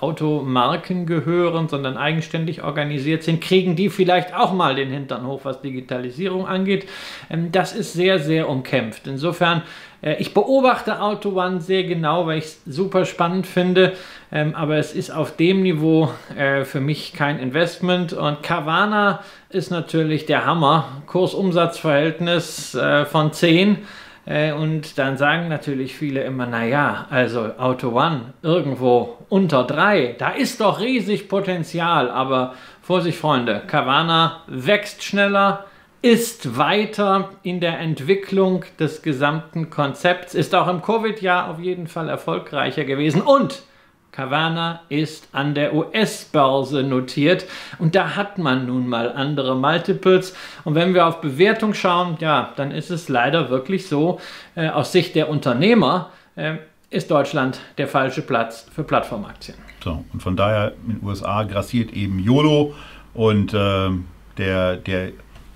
Marken gehören, sondern eigenständig organisiert sind, kriegen die vielleicht auch mal den Hintern hoch, was Digitalisierung angeht. Das ist sehr, sehr umkämpft. Insofern, ich beobachte AUTO1 sehr genau, weil ich es super spannend finde, aber es ist auf dem Niveau für mich kein Investment. Und Carvana ist natürlich der Hammer. Kurs-Umsatz-Verhältnis von zehn. Und dann sagen natürlich viele immer, naja, also AUTO1 irgendwo unter drei, da ist doch riesig Potenzial. Aber Vorsicht, Freunde, Carvana wächst schneller, ist weiter in der Entwicklung des gesamten Konzepts, ist auch im Covid-Jahr auf jeden Fall erfolgreicher gewesen und Carvana ist an der U S-Börse notiert und da hat man nun mal andere Multiples. Und wenn wir auf Bewertung schauen, ja, dann ist es leider wirklich so, äh, aus Sicht der Unternehmer äh, ist Deutschland der falsche Platz für Plattformaktien. So, und von daher in den U S A grassiert eben YOLO und äh, der, der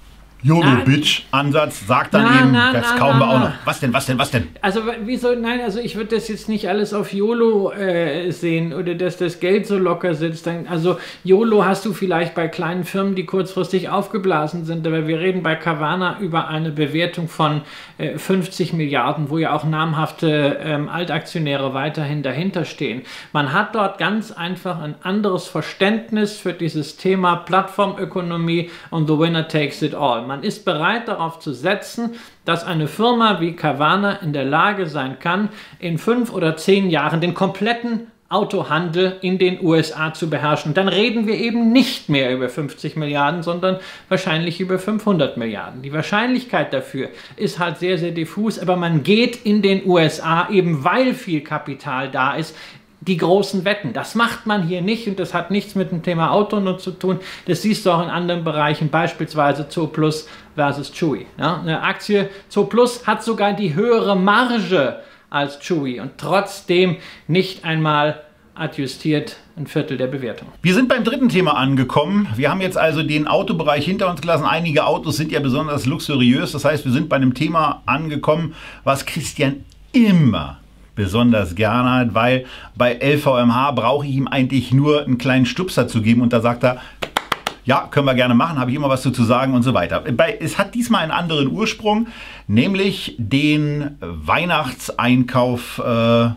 YOLO-Bitch-Ansatz sagt dann na, eben, na, das na, kaufen na, wir auch na. noch. Was denn, was denn, was denn? Also wieso, nein, also ich würde das jetzt nicht alles auf YOLO äh, sehen oder dass das Geld so locker sitzt. Dann, also YOLO hast du vielleicht bei kleinen Firmen, die kurzfristig aufgeblasen sind, aber wir reden bei Carvana über eine Bewertung von äh, fünfzig Milliarden, wo ja auch namhafte ähm, Altaktionäre weiterhin dahinter stehen. Man hat dort ganz einfach ein anderes Verständnis für dieses Thema Plattformökonomie und the winner takes it all. Man ist bereit darauf zu setzen, dass eine Firma wie Carvana in der Lage sein kann, in fünf oder zehn Jahren den kompletten Autohandel in den U S A zu beherrschen. Dann reden wir eben nicht mehr über fünfzig Milliarden, sondern wahrscheinlich über fünfhundert Milliarden. Die Wahrscheinlichkeit dafür ist halt sehr, sehr diffus, aber man geht in den U S A, eben weil viel Kapital da ist, die großen Wetten. Das macht man hier nicht und das hat nichts mit dem Thema Auto nur zu tun. Das siehst du auch in anderen Bereichen, beispielsweise Zooplus versus Chewy. Ja, eine Aktie Zooplus hat sogar die höhere Marge als Chewy und trotzdem nicht einmal adjustiert ein Viertel der Bewertung. Wir sind beim dritten Thema angekommen. Wir haben jetzt also den Autobereich hinter uns gelassen. Einige Autos sind ja besonders luxuriös. Das heißt, wir sind bei einem Thema angekommen, was Christian immer besonders gerne hat, weil bei L V M H brauche ich ihm eigentlich nur einen kleinen Stupser zu geben und da sagt er, ja, können wir gerne machen, habe ich immer was zu sagen und so weiter. Es hat diesmal einen anderen Ursprung, nämlich den Weihnachtseinkauf äh,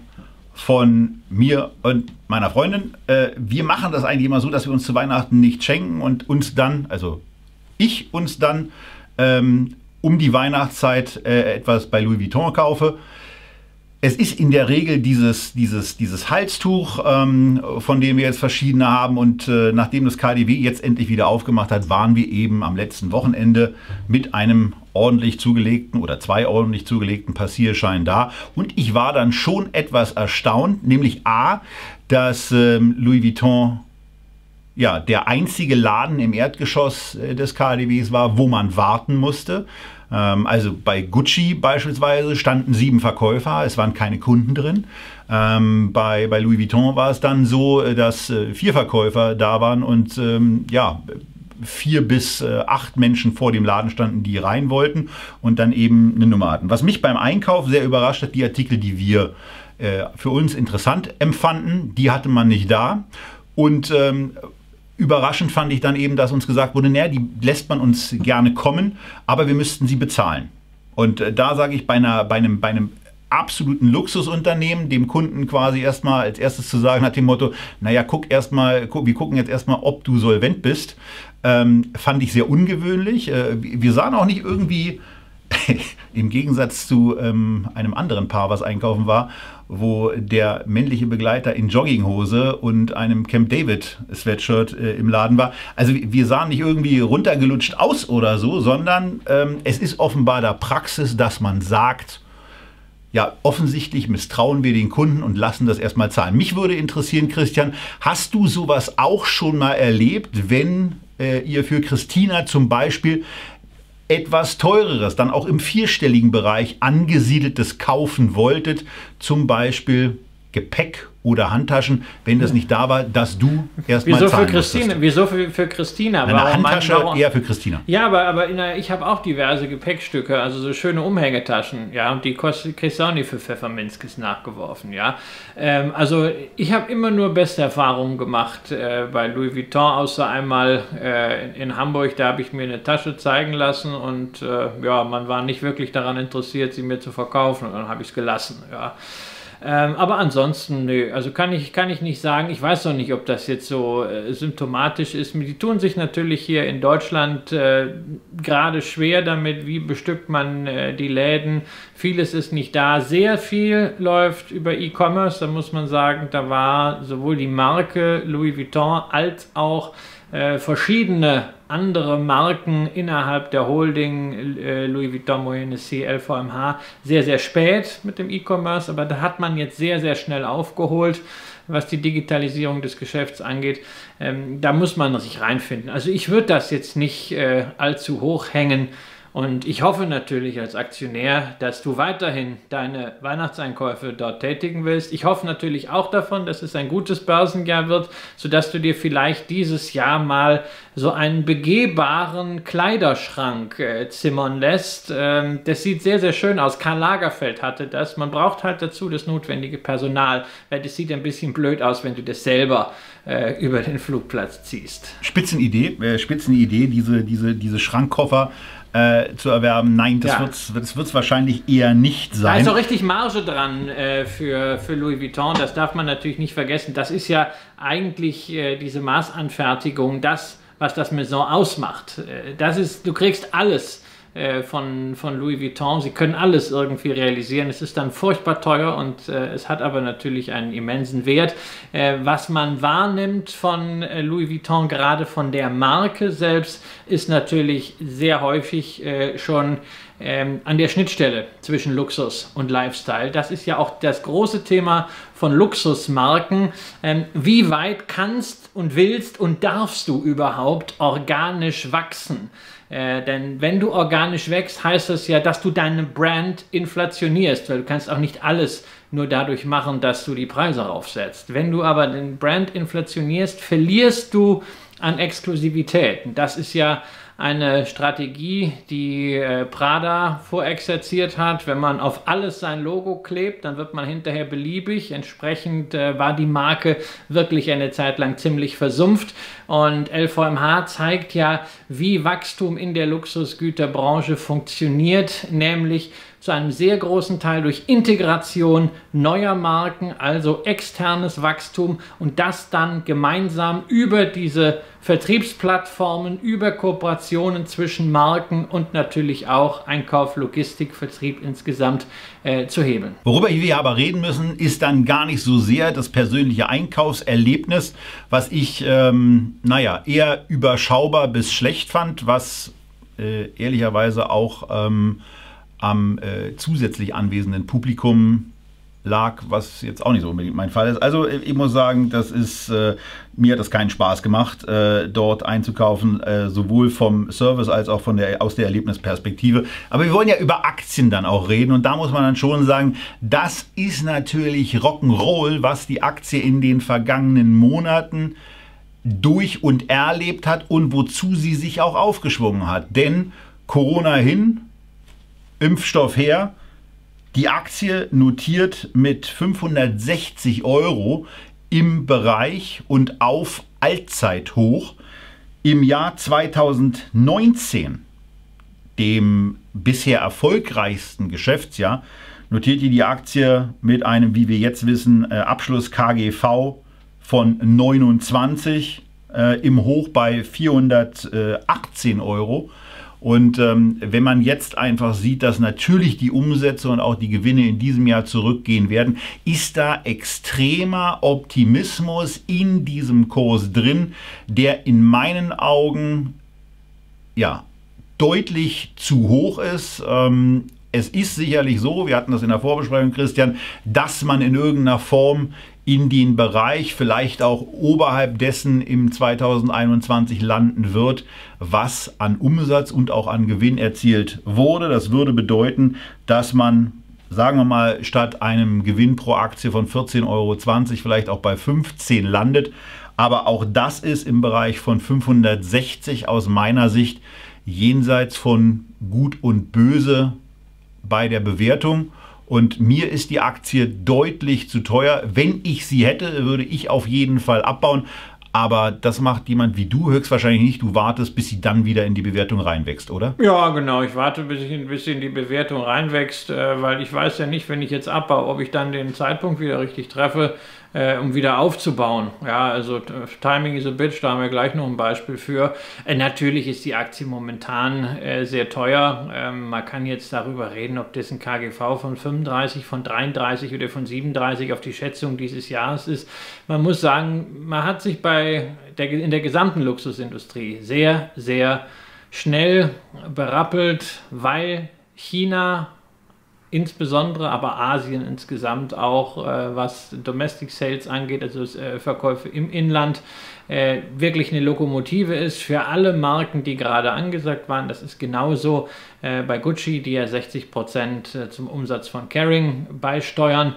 von mir und meiner Freundin. Äh, wir machen das eigentlich immer so, dass wir uns zu Weihnachten nicht schenken und uns dann, also ich uns dann ähm, um die Weihnachtszeit äh, etwas bei Louis Vuitton kaufe. Es ist in der Regel dieses, dieses, dieses Halstuch, ähm, von dem wir jetzt verschiedene haben. Und äh, nachdem das K D W jetzt endlich wieder aufgemacht hat, waren wir eben am letzten Wochenende mit einem ordentlich zugelegten oder zwei ordentlich zugelegten Passierschein da. Und ich war dann schon etwas erstaunt, nämlich A, dass ähm, Louis Vuitton ja, der einzige Laden im Erdgeschoss äh, des K D Ws war, wo man warten musste. Also bei Gucci beispielsweise standen sieben Verkäufer, es waren keine Kunden drin. Ähm, bei, bei Louis Vuitton war es dann so, dass äh, vier Verkäufer da waren und ähm, ja, vier bis äh, acht Menschen vor dem Laden standen, die rein wollten und dann eben eine Nummer hatten. Was mich beim Einkauf sehr überrascht hat, die Artikel, die wir äh, für uns interessant empfanden, die hatte man nicht da. Und ähm, überraschend fand ich dann eben, dass uns gesagt wurde, naja, die lässt man uns gerne kommen, aber wir müssten sie bezahlen. Und äh, da sage ich, bei, einer, bei, einem, bei einem absoluten Luxusunternehmen, dem Kunden quasi erstmal als erstes zu sagen, nach dem Motto, naja, guck erstmal, guck, wir gucken jetzt erstmal, ob du solvent bist, ähm, fand ich sehr ungewöhnlich. Äh, wir sahen auch nicht irgendwie, im Gegensatz zu ähm, einem anderen Paar, was einkaufen war, wo der männliche Begleiter in Jogginghose und einem Camp David Sweatshirt äh, im Laden war. Also wir sahen nicht irgendwie runtergelutscht aus oder so, sondern ähm, es ist offenbar der Praxis, dass man sagt, ja, offensichtlich misstrauen wir den Kunden und lassen das erstmal zahlen. Mich würde interessieren, Christian, hast du sowas auch schon mal erlebt, wenn äh, ihr für Christina zum Beispiel etwas Teureres, dann auch im vierstelligen Bereich angesiedeltes kaufen wolltet, zum Beispiel Gepäck oder Handtaschen, wenn das nicht da war, dass du erstmal Wieso zahlen für Christine? musstest. Wieso für, für Christina? Eine Warum Handtasche warum? eher für Christina. Ja, aber, aber in der, ich habe auch diverse Gepäckstücke, also so schöne Umhängetaschen, ja, und die kostet, kriegst du auch nicht für Pfefferminzkes nachgeworfen, ja. Ähm, also ich habe immer nur beste Erfahrungen gemacht äh, bei Louis Vuitton, außer einmal äh, in, in Hamburg, da habe ich mir eine Tasche zeigen lassen und äh, ja, man war nicht wirklich daran interessiert, sie mir zu verkaufen und dann habe ich es gelassen, ja. Ähm, aber ansonsten, nö, also kann ich, kann ich nicht sagen, ich weiß noch nicht, ob das jetzt so äh, symptomatisch ist. Die tun sich natürlich hier in Deutschland äh, gerade schwer damit, wie bestückt man äh, die Läden. Vieles ist nicht da, sehr viel läuft über E-Commerce, da muss man sagen, da war sowohl die Marke Louis Vuitton als auch äh, verschiedene andere Marken innerhalb der Holding äh, Louis Vuitton, Moet Hennessy, L V M H sehr, sehr spät mit dem E-Commerce, aber da hat man jetzt sehr, sehr schnell aufgeholt, was die Digitalisierung des Geschäfts angeht. Ähm, da muss man sich reinfinden. Also ich würde das jetzt nicht äh, allzu hoch hängen. Und ich hoffe natürlich als Aktionär, dass du weiterhin deine Weihnachtseinkäufe dort tätigen willst. Ich hoffe natürlich auch davon, dass es ein gutes Börsenjahr wird, sodass du dir vielleicht dieses Jahr mal so einen begehbaren Kleiderschrank äh, zimmern lässt. Ähm, das sieht sehr, sehr schön aus. Karl Lagerfeld hatte das. Man braucht halt dazu das notwendige Personal, weil das sieht ein bisschen blöd aus, wenn du das selber äh, über den Flugplatz ziehst. Spitzenidee, äh, Spitzenidee, diese, diese, diese Schrankkoffer Äh, zu erwerben. Nein, das ja. wird es wahrscheinlich eher nicht sein. Da ist auch richtig Marge dran äh, für, für Louis Vuitton, das darf man natürlich nicht vergessen. Das ist ja eigentlich äh, diese Maßanfertigung, das, was das Maison ausmacht. Äh, das ist, du kriegst alles äh, von, von Louis Vuitton, sie können alles irgendwie realisieren. Es ist dann furchtbar teuer und äh, es hat aber natürlich einen immensen Wert. Äh, was man wahrnimmt von äh, Louis Vuitton, gerade von der Marke selbst, ist natürlich sehr häufig äh, schon ähm, an der Schnittstelle zwischen Luxus und Lifestyle. Das ist ja auch das große Thema von Luxusmarken. Ähm, wie weit kannst und willst und darfst du überhaupt organisch wachsen? Äh, denn wenn du organisch wächst, heißt das ja, dass du deine Brand inflationierst, weil du kannst auch nicht alles nur dadurch machen, dass du die Preise raufsetzt. Wenn du aber den Brand inflationierst, verlierst du an Exklusivität. Und das ist ja eine Strategie, die äh, Prada vorexerziert hat. Wenn man auf alles sein Logo klebt, dann wird man hinterher beliebig. Entsprechend äh, war die Marke wirklich eine Zeit lang ziemlich versumpft. Und L V M H zeigt ja, wie Wachstum in der Luxusgüterbranche funktioniert, nämlich zu einem sehr großen Teil durch Integration neuer Marken, also externes Wachstum und das dann gemeinsam über diese Vertriebsplattformen, über Kooperationen zwischen Marken und natürlich auch Einkauf, Logistik, Vertrieb insgesamt äh, zu hebeln. Worüber wir aber reden müssen, ist dann gar nicht so sehr das persönliche Einkaufserlebnis, was ich, ähm, naja, eher überschaubar bis schlecht fand, was äh, ehrlicherweise auch ähm, am äh, zusätzlich anwesenden Publikum lag, was jetzt auch nicht so unbedingt mein Fall ist. Also ich muss sagen, das ist, äh, mir hat das keinen Spaß gemacht, äh, dort einzukaufen, äh, sowohl vom Service als auch von der, aus der Erlebnisperspektive. Aber wir wollen ja über Aktien dann auch reden und da muss man dann schon sagen, das ist natürlich Rock'n'Roll, was die Aktie in den vergangenen Monaten durch und erlebt hat und wozu sie sich auch aufgeschwungen hat. Denn Corona hin, Impfstoff her, die Aktie notiert mit fünfhundertsechzig Euro im Bereich und auf Allzeithoch. Im Jahr zweitausendneunzehn, dem bisher erfolgreichsten Geschäftsjahr, notierte die Aktie mit einem, wie wir jetzt wissen, Abschluss K G V von neunundzwanzig, äh, im Hoch bei vierhundertachtzehn Euro. Und ähm, wenn man jetzt einfach sieht, dass natürlich die Umsätze und auch die Gewinne in diesem Jahr zurückgehen werden, ist da extremer Optimismus in diesem Kurs drin, der in meinen Augen ja deutlich zu hoch ist. Ähm, es ist sicherlich so, wir hatten das in der Vorbesprechung, Christian, dass man in irgendeiner Form in den Bereich, vielleicht auch oberhalb dessen im zweitausendeinundzwanzig landen wird, was an Umsatz und auch an Gewinn erzielt wurde. Das würde bedeuten, dass man sagen wir mal, statt einem Gewinn pro Aktie von vierzehn Euro zwanzig vielleicht auch bei fünfzehn landet. Aber auch das ist im Bereich von fünfhundertsechzig aus meiner Sicht jenseits von Gut und Böse bei der Bewertung. Und mir ist die Aktie deutlich zu teuer. Wenn ich sie hätte, würde ich auf jeden Fall abbauen. Aber das macht jemand wie du höchstwahrscheinlich nicht. Du wartest, bis sie dann wieder in die Bewertung reinwächst, oder? Ja, genau. Ich warte, bis ich ein bisschen in die Bewertung reinwächst, äh, weil ich weiß ja nicht, wenn ich jetzt abbaue, ob ich dann den Zeitpunkt wieder richtig treffe, äh, um wieder aufzubauen. Ja, also Timing is a bitch, da haben wir gleich noch ein Beispiel für. Äh, natürlich ist die Aktie momentan äh, sehr teuer. Ähm, man kann jetzt darüber reden, ob das ein K G V von fünfunddreißig, von dreiunddreißig oder von siebenunddreißig auf die Schätzung dieses Jahres ist. Man muss sagen, man hat sich bei Der, in der gesamten Luxusindustrie sehr, sehr schnell berappelt, weil China insbesondere, aber Asien insgesamt auch, äh, was Domestic Sales angeht, also äh, Verkäufe im Inland, äh, wirklich eine Lokomotive ist für alle Marken, die gerade angesagt waren. Das ist genauso äh, bei Gucci, die ja sechzig Prozent äh, zum Umsatz von Kering beisteuern.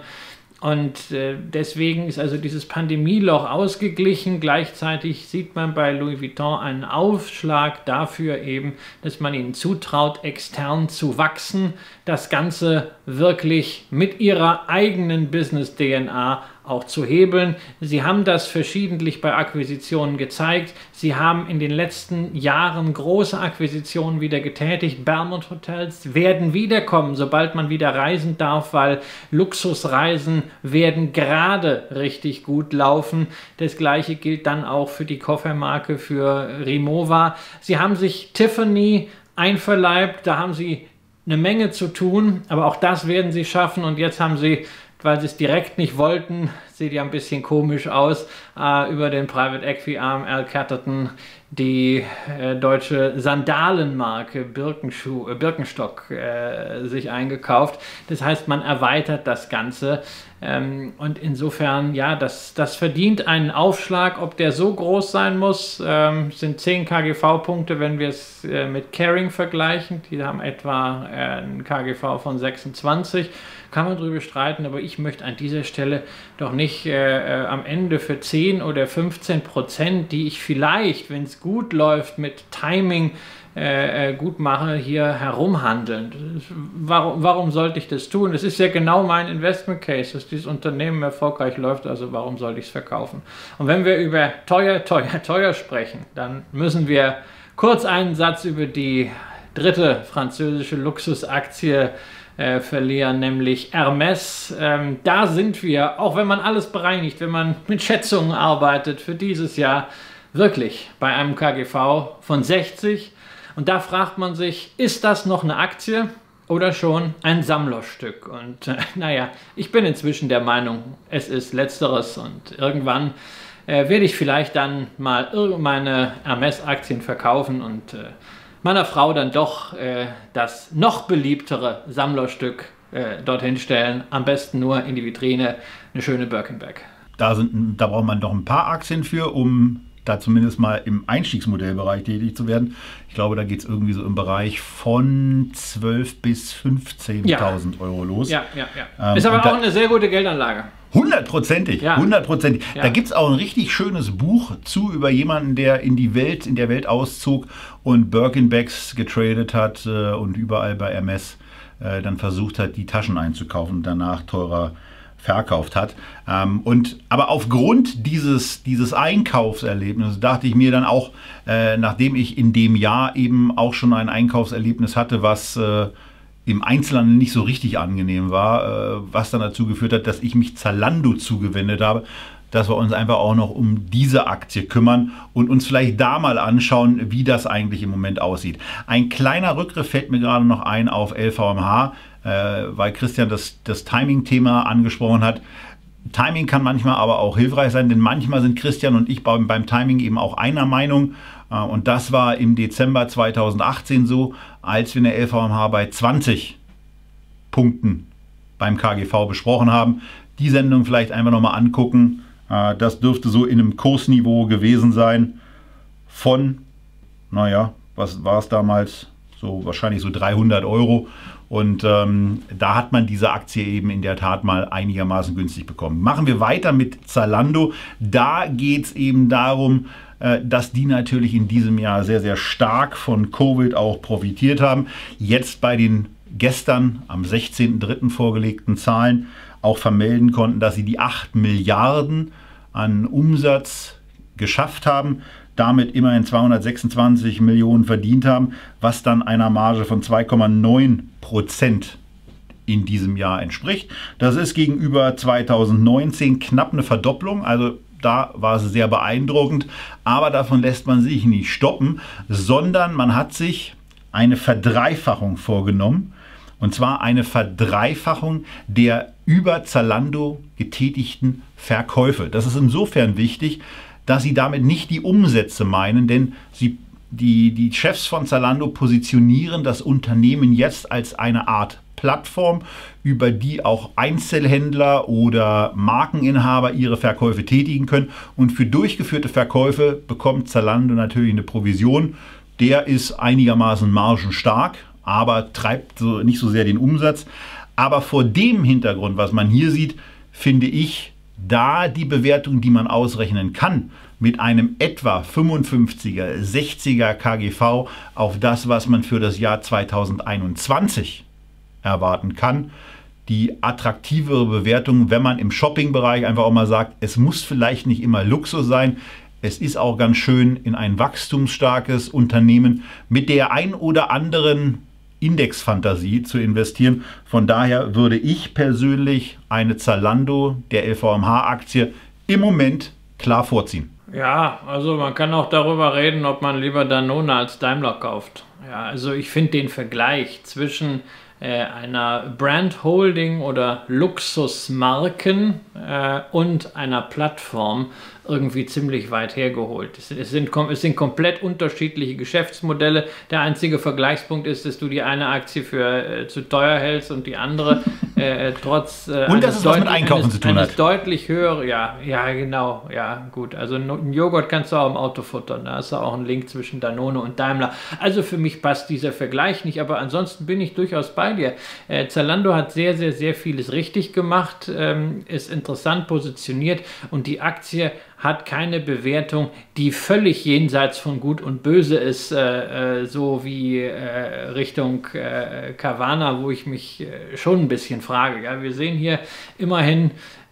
Und äh, deswegen ist also dieses Pandemieloch ausgeglichen. Gleichzeitig sieht man bei Louis Vuitton einen Aufschlag dafür eben, dass man ihnen zutraut, extern zu wachsen, das Ganze wirklich mit ihrer eigenen Business-D N A auch zu hebeln. Sie haben das verschiedentlich bei Akquisitionen gezeigt. Sie haben in den letzten Jahren große Akquisitionen wieder getätigt. Belmont Hotels werden wiederkommen, sobald man wieder reisen darf, weil Luxusreisen werden gerade richtig gut laufen. Das gleiche gilt dann auch für die Koffermarke, für Rimowa. Sie haben sich Tiffany einverleibt, da haben sie eine Menge zu tun, aber auch das werden sie schaffen. Und jetzt haben sie, weil sie es direkt nicht wollten, sieht ja ein bisschen komisch aus, äh, über den Private Equity Arm L. Catterton die äh, deutsche Sandalenmarke Birkenschuh, äh, Birkenstock äh, sich eingekauft. Das heißt, man erweitert das Ganze. Ähm, und insofern, ja, das, das verdient einen Aufschlag. Ob der so groß sein muss, ähm, sind zehn K G V-Punkte, wenn wir es äh, mit Kering vergleichen. Die haben etwa äh, ein K G V von sechsundzwanzig. Kann man drüber streiten, aber ich möchte an dieser Stelle doch nicht äh, äh, am Ende für zehn oder fünfzehn Prozent, die ich vielleicht, wenn es gut läuft, mit Timing äh, äh, gut mache, hier herumhandeln. Warum, warum sollte ich das tun? Das ist ja genau mein Investment Case, dass dieses Unternehmen erfolgreich läuft, also warum sollte ich es verkaufen? Und wenn wir über teuer, teuer, teuer sprechen, dann müssen wir kurz einen Satz über die dritte französische Luxusaktie Äh, verlieren, nämlich Hermès. Ähm, da sind wir, auch wenn man alles bereinigt, wenn man mit Schätzungen arbeitet, für dieses Jahr wirklich bei einem K G V von sechzig. Und da fragt man sich, ist das noch eine Aktie oder schon ein Sammlerstück? Und äh, naja, ich bin inzwischen der Meinung, es ist Letzteres und irgendwann äh, werde ich vielleicht dann mal meine Hermès-Aktien verkaufen und äh, meiner Frau dann doch äh, das noch beliebtere Sammlerstück äh, dorthin stellen. Am besten nur in die Vitrine eine schöne Birkenbag. Da, sind, da braucht man doch ein paar Aktien für, um da zumindest mal im Einstiegsmodellbereich tätig zu werden. Ich glaube, da geht es irgendwie so im Bereich von zwölftausend bis fünfzehntausend ja. Euro los. Ja, ja, ja. Ähm, Ist aber auch da, eine sehr gute Geldanlage. Hundertprozentig, ja. hundertprozentig. Ja. Da gibt es auch ein richtig schönes Buch zu über jemanden, der in die Welt, in der Welt auszog und Birkenbags getradet hat äh, und überall bei Hermès äh, dann versucht hat, die Taschen einzukaufen und danach teurer verkauft hat. Ähm, und, aber aufgrund dieses, dieses Einkaufserlebnisses dachte ich mir dann auch, äh, nachdem ich in dem Jahr eben auch schon ein Einkaufserlebnis hatte, was äh, im Einzelhandel nicht so richtig angenehm war, äh, was dann dazu geführt hat, dass ich mich Zalando zugewendet habe, dass wir uns einfach auch noch um diese Aktie kümmern und uns vielleicht da mal anschauen, wie das eigentlich im Moment aussieht. Ein kleiner Rückgriff fällt mir gerade noch ein auf L V M H, äh, weil Christian das, das Timing-Thema angesprochen hat. Timing kann manchmal aber auch hilfreich sein, denn manchmal sind Christian und ich beim, beim Timing eben auch einer Meinung. Äh, und das war im Dezember zweitausendachtzehn so, als wir in der L V M H bei zwanzig Punkten beim K G V besprochen haben. Die Sendung vielleicht einfach nochmal angucken. Das dürfte so in einem Kursniveau gewesen sein von, naja, was war es damals? so wahrscheinlich so dreihundert Euro. Und ähm, da hat man diese Aktie eben in der Tat mal einigermaßen günstig bekommen. Machen wir weiter mit Zalando. Da geht es eben darum, äh, dass die natürlich in diesem Jahr sehr, sehr stark von Covid auch profitiert haben. Jetzt bei den gestern am sechzehnten dritten vorgelegten Zahlen auch vermelden konnten, dass sie die acht Milliarden an Umsatz geschafft haben, damit immerhin zweihundertsechsundzwanzig Millionen verdient haben, was dann einer Marge von zwei Komma neun Prozent in diesem Jahr entspricht. Das ist gegenüber zweitausendneunzehn knapp eine Verdopplung, also da war es sehr beeindruckend, aber davon lässt man sich nicht stoppen, sondern man hat sich eine Verdreifachung vorgenommen, und zwar eine Verdreifachung der über Zalando getätigten Verkäufe. Das ist insofern wichtig, dass sie damit nicht die Umsätze meinen, denn sie, die, die Chefs von Zalando positionieren das Unternehmen jetzt als eine Art Plattform, über die auch Einzelhändler oder Markeninhaber ihre Verkäufe tätigen können. Und für durchgeführte Verkäufe bekommt Zalando natürlich eine Provision. Der ist einigermaßen margenstark, aber treibt so, nicht so sehr den Umsatz. Aber vor dem Hintergrund, was man hier sieht, finde ich, da die Bewertung, die man ausrechnen kann, mit einem etwa fünfundfünfziger, sechziger K G V auf das, was man für das Jahr zweitausendeinundzwanzig erwarten kann, die attraktivere Bewertung, wenn man im Shopping-Bereich einfach auch mal sagt, es muss vielleicht nicht immer Luxus sein, es ist auch ganz schön, in ein wachstumsstarkes Unternehmen mit der ein oder anderen Indexfantasie zu investieren. Von daher würde ich persönlich eine Zalando, der L V M H-Aktie, im Moment klar vorziehen. Ja, also man kann auch darüber reden, ob man lieber Danone als Daimler kauft. Ja, also ich finde den Vergleich zwischen äh, einer Brand Holding oder Luxusmarken äh, und einer Plattform irgendwie ziemlich weit hergeholt. Es, es, sind, es sind komplett unterschiedliche Geschäftsmodelle. Der einzige Vergleichspunkt ist, dass du die eine Aktie für äh, zu teuer hältst und die andere äh, trotz äh, und das ist was mit Einkaufen eines, zu tun hat. Deutlich höhere, ja, ja genau, ja gut. Also einen Joghurt kannst du auch im Auto futtern. Da hast du auch einen Link zwischen Danone und Daimler. Also für mich passt dieser Vergleich nicht, aber ansonsten bin ich durchaus bei dir. Äh, Zalando hat sehr, sehr, sehr vieles richtig gemacht, ähm, ist interessant positioniert und die Aktie hat keine Bewertung, die völlig jenseits von Gut und Böse ist, äh, äh, so wie äh, Richtung äh, Carvana, wo ich mich äh, schon ein bisschen frage. Ja, wir sehen hier immerhin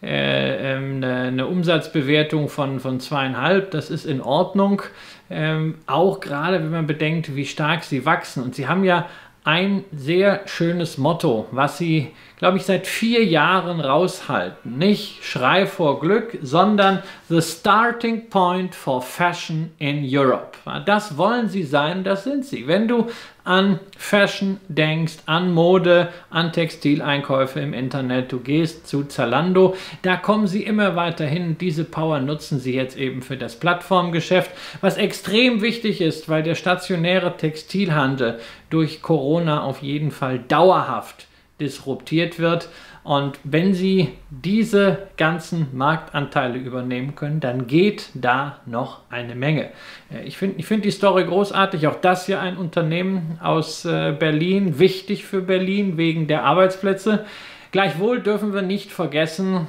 äh, äh, eine, eine Umsatzbewertung von, von zweieinhalb, das ist in Ordnung, ähm, auch gerade wenn man bedenkt, wie stark sie wachsen. Und sie haben ja ein sehr schönes Motto, was sie, glaube ich, seit vier Jahren raushalten. Nicht Schrei vor Glück, sondern The Starting Point for Fashion in Europe. Das wollen sie sein, das sind sie. Wenn du an Fashion denkst, an Mode, an Textileinkäufe im Internet, du gehst zu Zalando, da kommen sie immer weiter hin. Diese Power nutzen sie jetzt eben für das Plattformgeschäft, was extrem wichtig ist, weil der stationäre Textilhandel durch Corona auf jeden Fall dauerhaft disruptiert wird. Und wenn sie diese ganzen Marktanteile übernehmen können, dann geht da noch eine Menge. Ich finde ich find die Story großartig. Auch das hier ein Unternehmen aus Berlin, wichtig für Berlin wegen der Arbeitsplätze. Gleichwohl dürfen wir nicht vergessen,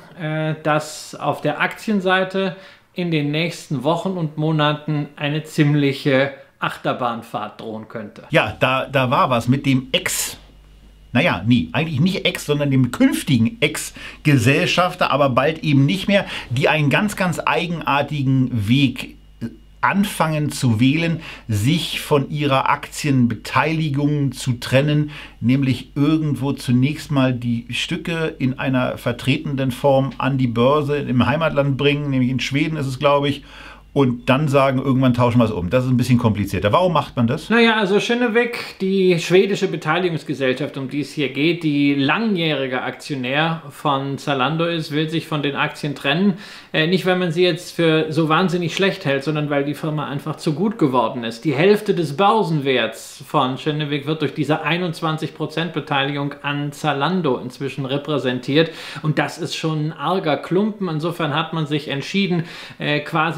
dass auf der Aktienseite in den nächsten Wochen und Monaten eine ziemliche Achterbahnfahrt drohen könnte. Ja, da, da war was mit dem Ex- Naja, nie, eigentlich nicht Ex, sondern dem künftigen Ex-Gesellschafter, aber bald eben nicht mehr, die einen ganz, ganz eigenartigen Weg anfangen zu wählen, sich von ihrer Aktienbeteiligung zu trennen, nämlich irgendwo zunächst mal die Stücke in einer vertretenden Form an die Börse im Heimatland bringen, nämlich in Schweden ist es, glaube ich, und dann sagen, irgendwann tauschen wir es um. Das ist ein bisschen komplizierter. Warum macht man das? Naja, also Kinnevik, die schwedische Beteiligungsgesellschaft, um die es hier geht, die langjährige Aktionär von Zalando ist, will sich von den Aktien trennen. Äh, nicht, weil man sie jetzt für so wahnsinnig schlecht hält, sondern weil die Firma einfach zu gut geworden ist. Die Hälfte des Börsenwerts von Kinnevik wird durch diese einundzwanzig Prozent Beteiligung an Zalando inzwischen repräsentiert. Und das ist schon ein arger Klumpen. Insofern hat man sich entschieden, äh, quasi sich als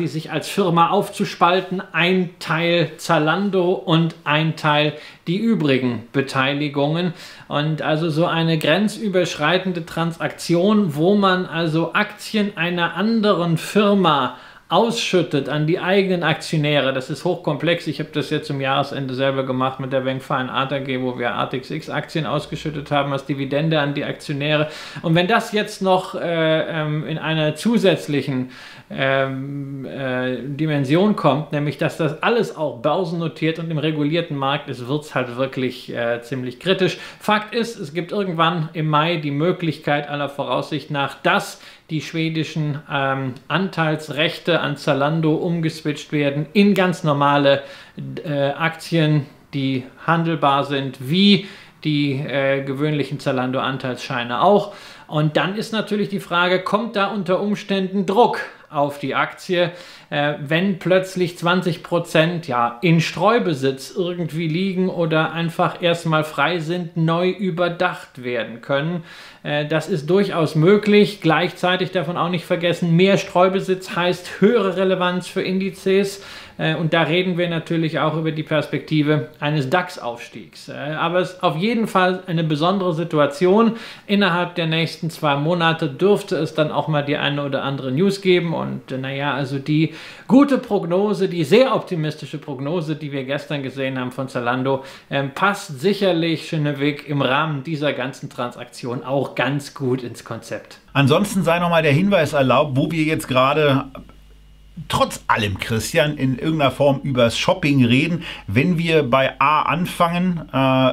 als Firma aufzuspalten, ein Teil Zalando und ein Teil die übrigen Beteiligungen. Und also so eine grenzüberschreitende Transaktion, wo man also Aktien einer anderen Firma ausschüttet an die eigenen Aktionäre. Das ist hochkomplex. Ich habe das jetzt zum Jahresende selber gemacht mit der Wenkfein Art A G, wo wir ArcticX Aktien ausgeschüttet haben als Dividende an die Aktionäre. Und wenn das jetzt noch äh, ähm, in einer zusätzlichen ähm, äh, Dimension kommt, nämlich dass das alles auch börsennotiert und im regulierten Markt ist, wird es halt wirklich äh, ziemlich kritisch. Fakt ist, es gibt irgendwann im Mai die Möglichkeit aller Voraussicht nach, dass die schwedischen ähm, Anteilsrechte an Zalando umgeswitcht werden in ganz normale äh, Aktien, die handelbar sind, wie die äh, gewöhnlichen Zalando-Anteilsscheine auch. Und dann ist natürlich die Frage, kommt da unter Umständen Druck auf die Aktie, äh, wenn plötzlich zwanzig Prozent ja, in Streubesitz irgendwie liegen oder einfach erstmal frei sind, neu überdacht werden können. Äh, das ist durchaus möglich. Gleichzeitig darf man auch nicht vergessen, mehr Streubesitz heißt höhere Relevanz für Indizes. Äh, und da reden wir natürlich auch über die Perspektive eines DAX-Aufstiegs. Äh, aber es ist auf jeden Fall eine besondere Situation. Innerhalb der nächsten zwei Monate dürfte es dann auch mal die eine oder andere News geben. Und äh, naja, also die gute Prognose, die sehr optimistische Prognose, die wir gestern gesehen haben von Zalando, äh, passt sicherlich Schönewick im Rahmen dieser ganzen Transaktion auch ganz gut ins Konzept. Ansonsten sei nochmal der Hinweis erlaubt, wo wir jetzt gerade trotz allem, Christian, in irgendeiner Form übers Shopping reden. Wenn wir bei A anfangen, äh,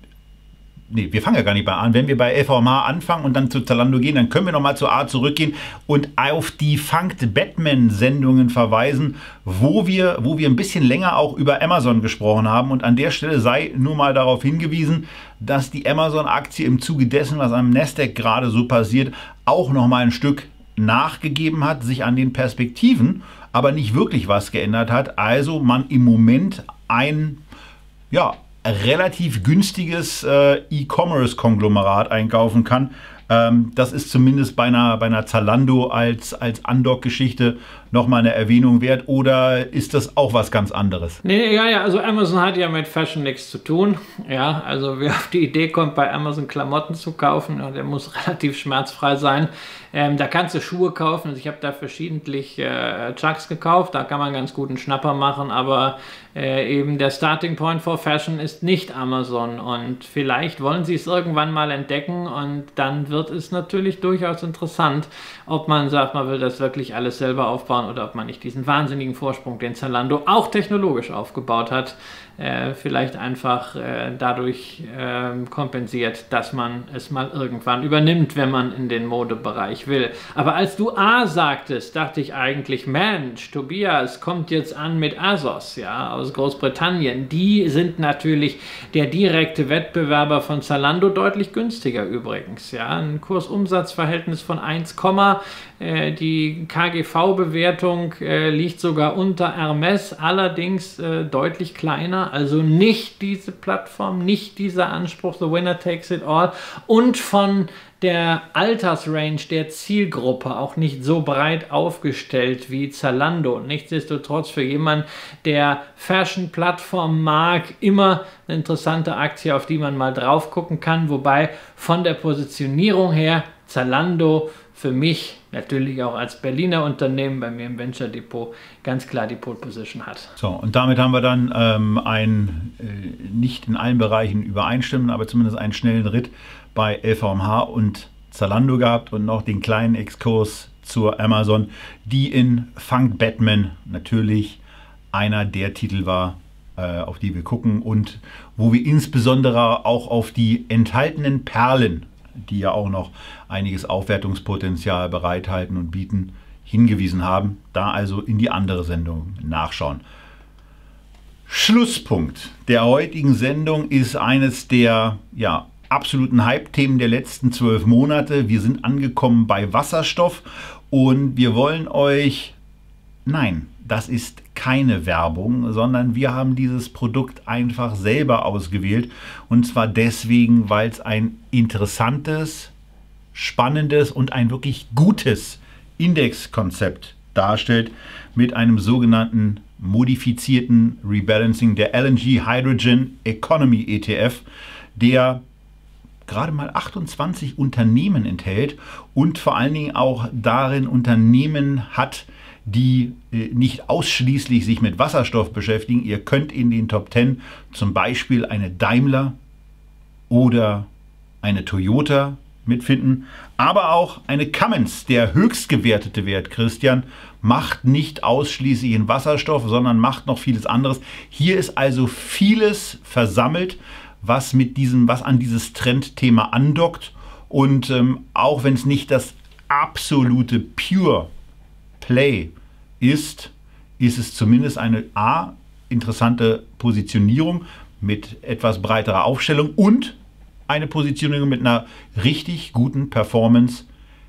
nee, wir fangen ja gar nicht bei A an, wenn wir bei L V M H anfangen und dann zu Zalando gehen, dann können wir nochmal zu A zurückgehen und auf die Funked Batman-Sendungen verweisen, wo wir, wo wir ein bisschen länger auch über Amazon gesprochen haben. Und an der Stelle sei nur mal darauf hingewiesen, dass die Amazon-Aktie im Zuge dessen, was am Nasdaq gerade so passiert, auch nochmal ein Stück nachgegeben hat, sich an den Perspektiven aber nicht wirklich was geändert hat. Also man im Moment ein ja, relativ günstiges äh, E-Commerce-Konglomerat einkaufen kann. Ähm, das ist zumindest bei einer, bei einer Zalando als, als Undock-Geschichte nochmal eine Erwähnung wert. Oder ist das auch was ganz anderes? Nee, ja, ja, also Amazon hat ja mit Fashion nichts zu tun. Ja, also wer auf die Idee kommt, bei Amazon Klamotten zu kaufen, der muss relativ schmerzfrei sein. Ähm, da kannst du Schuhe kaufen. Also ich habe da verschiedentlich äh, Chucks gekauft. Da kann man ganz guten Schnapper machen. Aber äh, eben der Starting Point for Fashion ist nicht Amazon. Und vielleicht wollen sie es irgendwann mal entdecken. Und dann wird es natürlich durchaus interessant, ob man sagt, man will das wirklich alles selber aufbauen oder ob man nicht diesen wahnsinnigen Vorsprung, den Zalando auch technologisch aufgebaut hat, äh, vielleicht einfach äh, dadurch äh, kompensiert, dass man es mal irgendwann übernimmt, wenn man in den Modebereich will. Aber als du A sagtest, dachte ich eigentlich, Mensch, Tobias kommt jetzt an mit ASOS, ja, aus Großbritannien. Die sind natürlich der direkte Wettbewerber von Zalando, deutlich günstiger übrigens, ja, ein Kursumsatzverhältnis von eins, äh, die K G V-Bewertung äh, liegt sogar unter Hermes, allerdings äh, deutlich kleiner, also nicht diese Plattform, nicht dieser Anspruch, the winner takes it all, und von der Altersrange der Zielgruppe auch nicht so breit aufgestellt wie Zalando. Nichtsdestotrotz für jemanden, der Fashion-Plattform mag, immer eine interessante Aktie, auf die man mal drauf gucken kann, wobei von der Positionierung her Zalando für mich natürlich auch als Berliner Unternehmen bei mir im Venture Depot ganz klar die Pole Position hat. So, und damit haben wir dann ähm, ein äh, nicht in allen Bereichen übereinstimmen, aber zumindest einen schnellen Ritt bei L V M H und Zalando gehabt und noch den kleinen Exkurs zur Amazon, die in Funked Batman natürlich einer der Titel war, äh, auf die wir gucken und wo wir insbesondere auch auf die enthaltenen Perlen, die ja auch noch einiges Aufwertungspotenzial bereithalten und bieten, hingewiesen haben. Da also in die andere Sendung nachschauen. Schlusspunkt der heutigen Sendung ist eines der ja, absoluten Hype-Themen der letzten zwölf Monate. Wir sind angekommen bei Wasserstoff und wir wollen euch, nein, das ist keine Werbung, sondern wir haben dieses Produkt einfach selber ausgewählt. Und zwar deswegen, weil es ein interessantes, spannendes und ein wirklich gutes Indexkonzept darstellt, mit einem sogenannten modifizierten Rebalancing, der L N G Hydrogen Economy E T F, der gerade mal achtundzwanzig Unternehmen enthält und vor allen Dingen auch darin Unternehmen hat, die äh, nicht ausschließlich sich mit Wasserstoff beschäftigen. Ihr könnt in den Top zehn zum Beispiel eine Daimler oder eine Toyota mitfinden, aber auch eine Cummins, der höchst gewertete Wert, Christian, macht nicht ausschließlich in Wasserstoff, sondern macht noch vieles anderes. Hier ist also vieles versammelt, was mit diesem, was an dieses Trendthema andockt. Und ähm, auch wenn es nicht das absolute Pure Play ist, ist es zumindest eine A, interessante Positionierung mit etwas breiterer Aufstellung und eine Positionierung mit einer richtig guten Performance,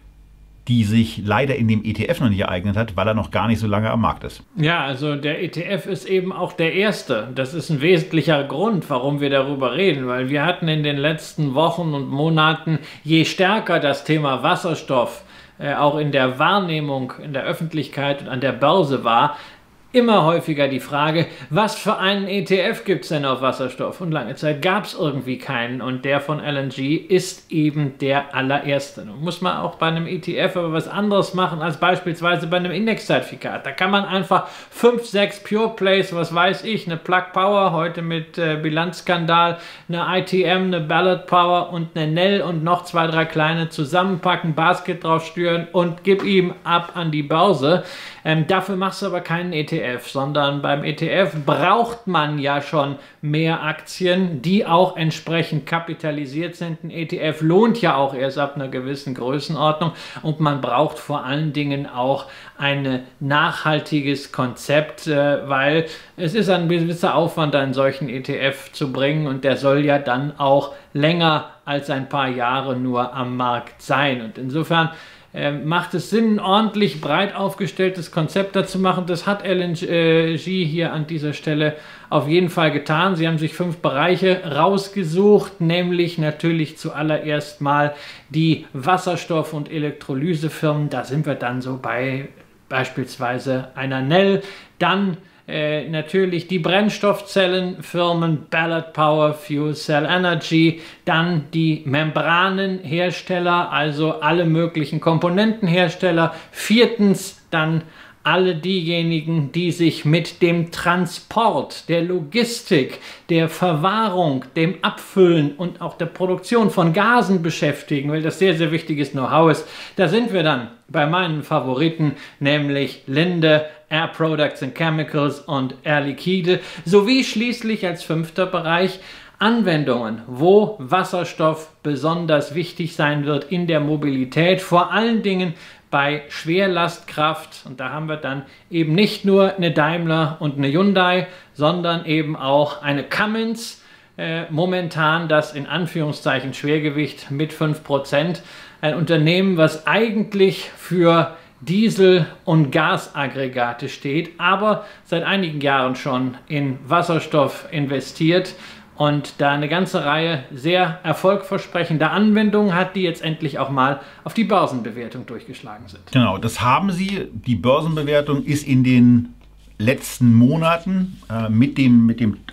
die sich leider in dem E T F noch nicht ereignet hat, weil er noch gar nicht so lange am Markt ist. Ja, also der E T F ist eben auch der erste. Das ist ein wesentlicher Grund, warum wir darüber reden, weil wir hatten in den letzten Wochen und Monaten, je stärker das Thema Wasserstoff äh, auch in der Wahrnehmung in der Öffentlichkeit und an der Börse war, immer häufiger die Frage, was für einen E T F gibt es denn auf Wasserstoff? Und lange Zeit gab es irgendwie keinen und der von L N G ist eben der allererste. Nun muss man auch bei einem E T F aber was anderes machen als beispielsweise bei einem Indexzertifikat. Da kann man einfach fünf, sechs Pure Plays, was weiß ich, eine Plug Power, heute mit äh, Bilanzskandal, eine I T M, eine Ballard Power und eine Nell und noch zwei, drei kleine zusammenpacken, Basket drauf steuern und gib ihm ab an die Börse. Ähm, dafür machst du aber keinen E T F, sondern beim E T F braucht man ja schon mehr Aktien, die auch entsprechend kapitalisiert sind. Ein E T F lohnt ja auch erst ab einer gewissen Größenordnung und man braucht vor allen Dingen auch ein nachhaltiges Konzept, äh, weil es ist ein gewisser Aufwand, einen solchen E T F zu bringen und der soll ja dann auch länger als ein paar Jahre nur am Markt sein und insofern Ähm, macht es Sinn, ein ordentlich breit aufgestelltes Konzept dazu machen. Das hat L N G hier an dieser Stelle auf jeden Fall getan. Sie haben sich fünf Bereiche rausgesucht, nämlich natürlich zuallererst mal die Wasserstoff- und Elektrolysefirmen. Da sind wir dann so bei beispielsweise einer Nell. Dann Äh, natürlich die Brennstoffzellenfirmen Ballard Power, Fuel Cell Energy, dann die Membranenhersteller, also alle möglichen Komponentenhersteller. Viertens dann alle diejenigen, die sich mit dem Transport, der Logistik, der Verwahrung, dem Abfüllen und auch der Produktion von Gasen beschäftigen, weil das sehr, sehr wichtiges Know-how ist. Da sind wir dann bei meinen Favoriten, nämlich Linde, Air Products and Chemicals und Air Liquide, sowie schließlich als fünfter Bereich Anwendungen, wo Wasserstoff besonders wichtig sein wird in der Mobilität, vor allen Dingen bei Schwerlastkraft. Und da haben wir dann eben nicht nur eine Daimler und eine Hyundai, sondern eben auch eine Cummins, äh, momentan das in Anführungszeichen Schwergewicht mit fünf Prozent. Ein Unternehmen, was eigentlich für Diesel- und Gasaggregate steht, aber seit einigen Jahren schon in Wasserstoff investiert und da eine ganze Reihe sehr erfolgversprechender Anwendungen hat, die jetzt endlich auch mal auf die Börsenbewertung durchgeschlagen sind. Genau, das haben sie. Die Börsenbewertung ist in den letzten Monaten äh, mit dem, mit dem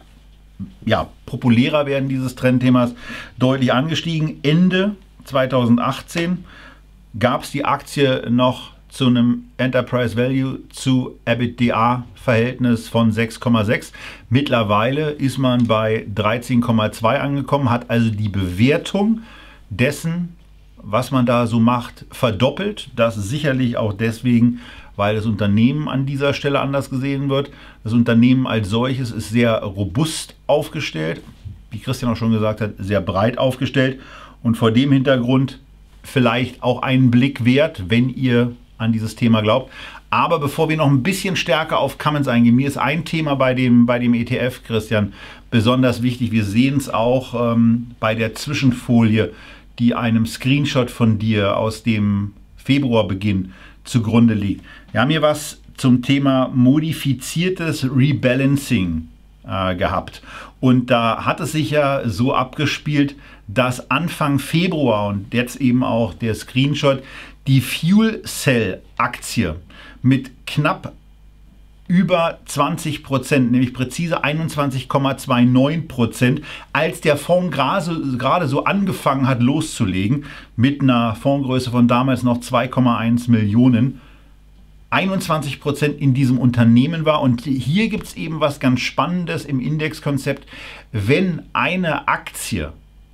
ja, populärer werden dieses Trendthemas deutlich angestiegen. Ende zweitausendachtzehn gab es die Aktie noch zu einem Enterprise Value zu EBITDA-Verhältnis von sechs Komma sechs. Mittlerweile ist man bei dreizehn Komma zwei angekommen, hat also die Bewertung dessen, was man da so macht, verdoppelt. Das sicherlich auch deswegen, weil das Unternehmen an dieser Stelle anders gesehen wird. Das Unternehmen als solches ist sehr robust aufgestellt, wie Christian auch schon gesagt hat, sehr breit aufgestellt und vor dem Hintergrund vielleicht auch einen Blick wert, wenn ihr an dieses Thema glaubt. Aber bevor wir noch ein bisschen stärker auf Cummins eingehen, mir ist ein Thema bei dem, bei dem E T F, Christian, besonders wichtig. Wir sehen es auch ähm, bei der Zwischenfolie, die einem Screenshot von dir aus dem Februarbeginn zugrunde liegt. Wir haben hier was zum Thema modifiziertes Rebalancing äh, gehabt. Und da hat es sich ja so abgespielt, dass Anfang Februar und jetzt eben auch der Screenshot Die Fuel Cell Aktie mit knapp über zwanzig Prozent, nämlich präzise einundzwanzig Komma neunundzwanzig Prozent, als der Fonds gerade so angefangen hat loszulegen, mit einer Fondsgröße von damals noch zwei Komma eins Millionen, einundzwanzig Prozent in diesem Unternehmen war. Und hier gibt es eben was ganz Spannendes im Indexkonzept. Wenn eine Aktie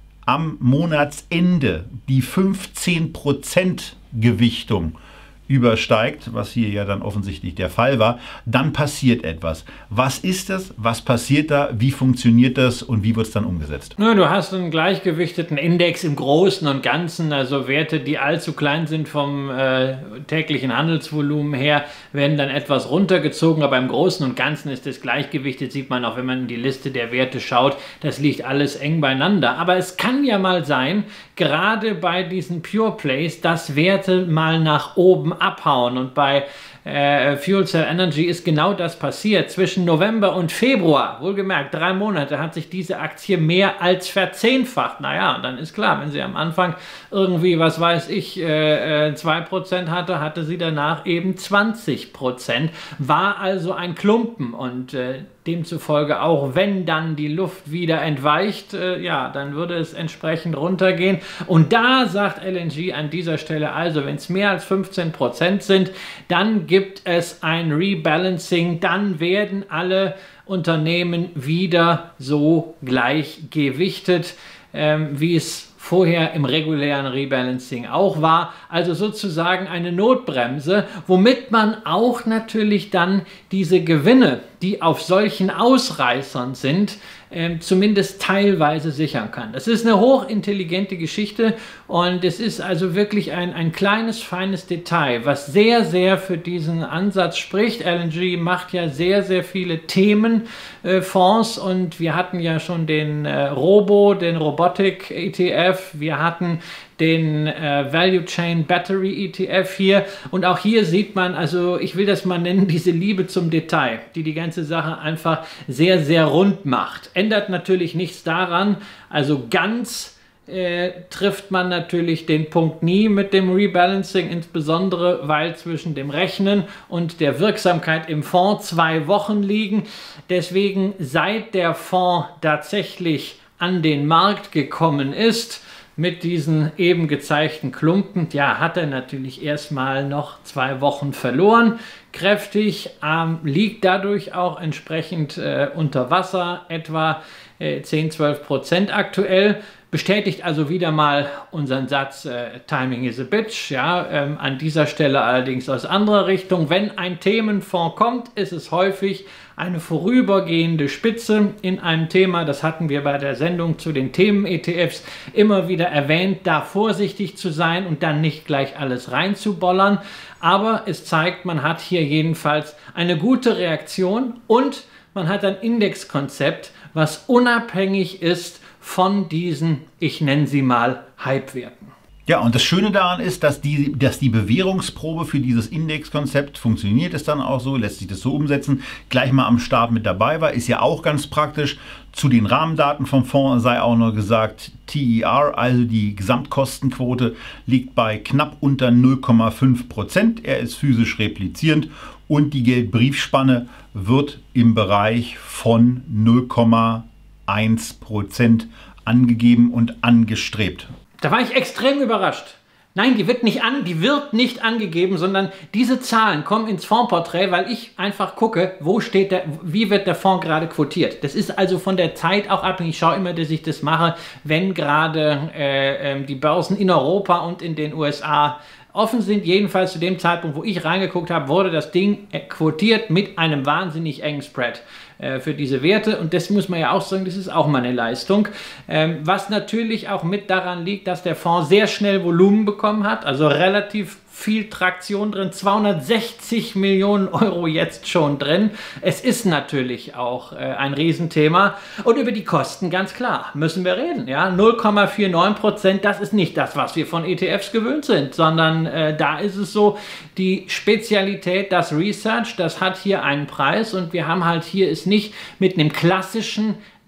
am Monatsende die fünfzehn Prozent Gewichtung übersteigt, was hier ja dann offensichtlich der Fall war, dann passiert etwas. Was ist das? Was passiert da? Wie funktioniert das? Und wie wird es dann umgesetzt? Na, du hast einen gleichgewichteten Index im Großen und Ganzen, also Werte, die allzu klein sind vom äh, täglichen Handelsvolumen her, werden dann etwas runtergezogen, aber im Großen und Ganzen ist es gleichgewichtet, sieht man auch, wenn man in die Liste der Werte schaut, das liegt alles eng beieinander. Aber es kann ja mal sein, gerade bei diesen Pure Plays, dass Werte mal nach oben abhauen, und bei äh, Fuel Cell Energy ist genau das passiert. Zwischen November und Februar, wohlgemerkt drei Monate, hat sich diese Aktie mehr als verzehnfacht. Naja, und dann ist klar, wenn sie am Anfang irgendwie, was weiß ich, äh, zwei Prozent hatte, hatte sie danach eben zwanzig Prozent. War also ein Klumpen, und äh, demzufolge auch, wenn dann die Luft wieder entweicht, äh, ja, dann würde es entsprechend runtergehen. Und da sagt L N G an dieser Stelle also, wenn es mehr als fünfzehn Prozent sind, dann gibt es ein Rebalancing, dann werden alle Unternehmen wieder so gleich gewichtet, ähm, wie es vorher im regulären Rebalancing auch war, also sozusagen eine Notbremse, womit man auch natürlich dann diese Gewinne, die auf solchen Ausreißern sind, äh, zumindest teilweise sichern kann. Das ist eine hochintelligente Geschichte, und es ist also wirklich ein, ein kleines, feines Detail, was sehr, sehr für diesen Ansatz spricht. L N G macht ja sehr, sehr viele Themenfonds, äh, und wir hatten ja schon den äh, Robo, den Robotic E T F, wir hatten den äh, Value Chain Battery E T F hier, und auch hier sieht man, also ich will das mal nennen, diese Liebe zum Detail, die die ganze Sache einfach sehr, sehr rund macht. Ändert natürlich nichts daran, also ganz Äh, trifft man natürlich den Punkt nie mit dem Rebalancing, insbesondere weil zwischen dem Rechnen und der Wirksamkeit im Fonds zwei Wochen liegen. Deswegen, seit der Fonds tatsächlich an den Markt gekommen ist, mit diesen eben gezeigten Klumpen, ja, hat er natürlich erstmal noch zwei Wochen verloren, kräftig, ähm, liegt dadurch auch entsprechend äh, unter Wasser, etwa äh, zehn, zwölf Prozent aktuell. Bestätigt also wieder mal unseren Satz, äh, Timing is a bitch. Ja, ähm, an dieser Stelle allerdings aus anderer Richtung. Wenn ein Themenfonds kommt, ist es häufig eine vorübergehende Spitze in einem Thema. Das hatten wir bei der Sendung zu den Themen-E T Fs immer wieder erwähnt, da vorsichtig zu sein und dann nicht gleich alles reinzubollern. Aber es zeigt, man hat hier jedenfalls eine gute Reaktion, und man hat ein Indexkonzept, was unabhängig ist von diesen, ich nenne sie mal, Hype-Werten. Ja, und das Schöne daran ist, dass die, dass die Bewährungsprobe für dieses Indexkonzept, funktioniert es dann auch so, lässt sich das so umsetzen, gleich mal am Start mit dabei war, ist ja auch ganz praktisch. Zu den Rahmendaten vom Fonds sei auch noch gesagt, T E R, also die Gesamtkostenquote, liegt bei knapp unter null Komma fünf Prozent. Er ist physisch replizierend, und die Geldbriefspanne wird im Bereich von null Komma eins Prozent angegeben und angestrebt. Da war ich extrem überrascht. Nein, die wird nicht an, die wird nicht angegeben, sondern diese Zahlen kommen ins Fondsporträt, weil ich einfach gucke, wo steht der, wie wird der Fonds gerade quotiert. Das ist also von der Zeit auch abhängig. Ich schaue immer, dass ich das mache, wenn gerade äh, die Börsen in Europa und in den U S A offen sind. Jedenfalls zu dem Zeitpunkt, wo ich reingeguckt habe, wurde das Ding quotiert mit einem wahnsinnig engen Spread äh, für diese Werte. Und das muss man ja auch sagen, das ist auch mal eine Leistung. Ähm, was natürlich auch mit daran liegt, dass der Fonds sehr schnell Volumen bekommen hat, also relativ viel Traktion drin, zweihundertsechzig Millionen Euro jetzt schon drin. Es ist natürlich auch äh, ein Riesenthema. Und über die Kosten, ganz klar, müssen wir reden. Ja? null Komma neunundvierzig Prozent, das ist nicht das, was wir von E T Fs gewöhnt sind, sondern äh, da ist es so, die Spezialität, das Research, das hat hier einen Preis, und wir haben halt hier ist nicht mit einem klassischen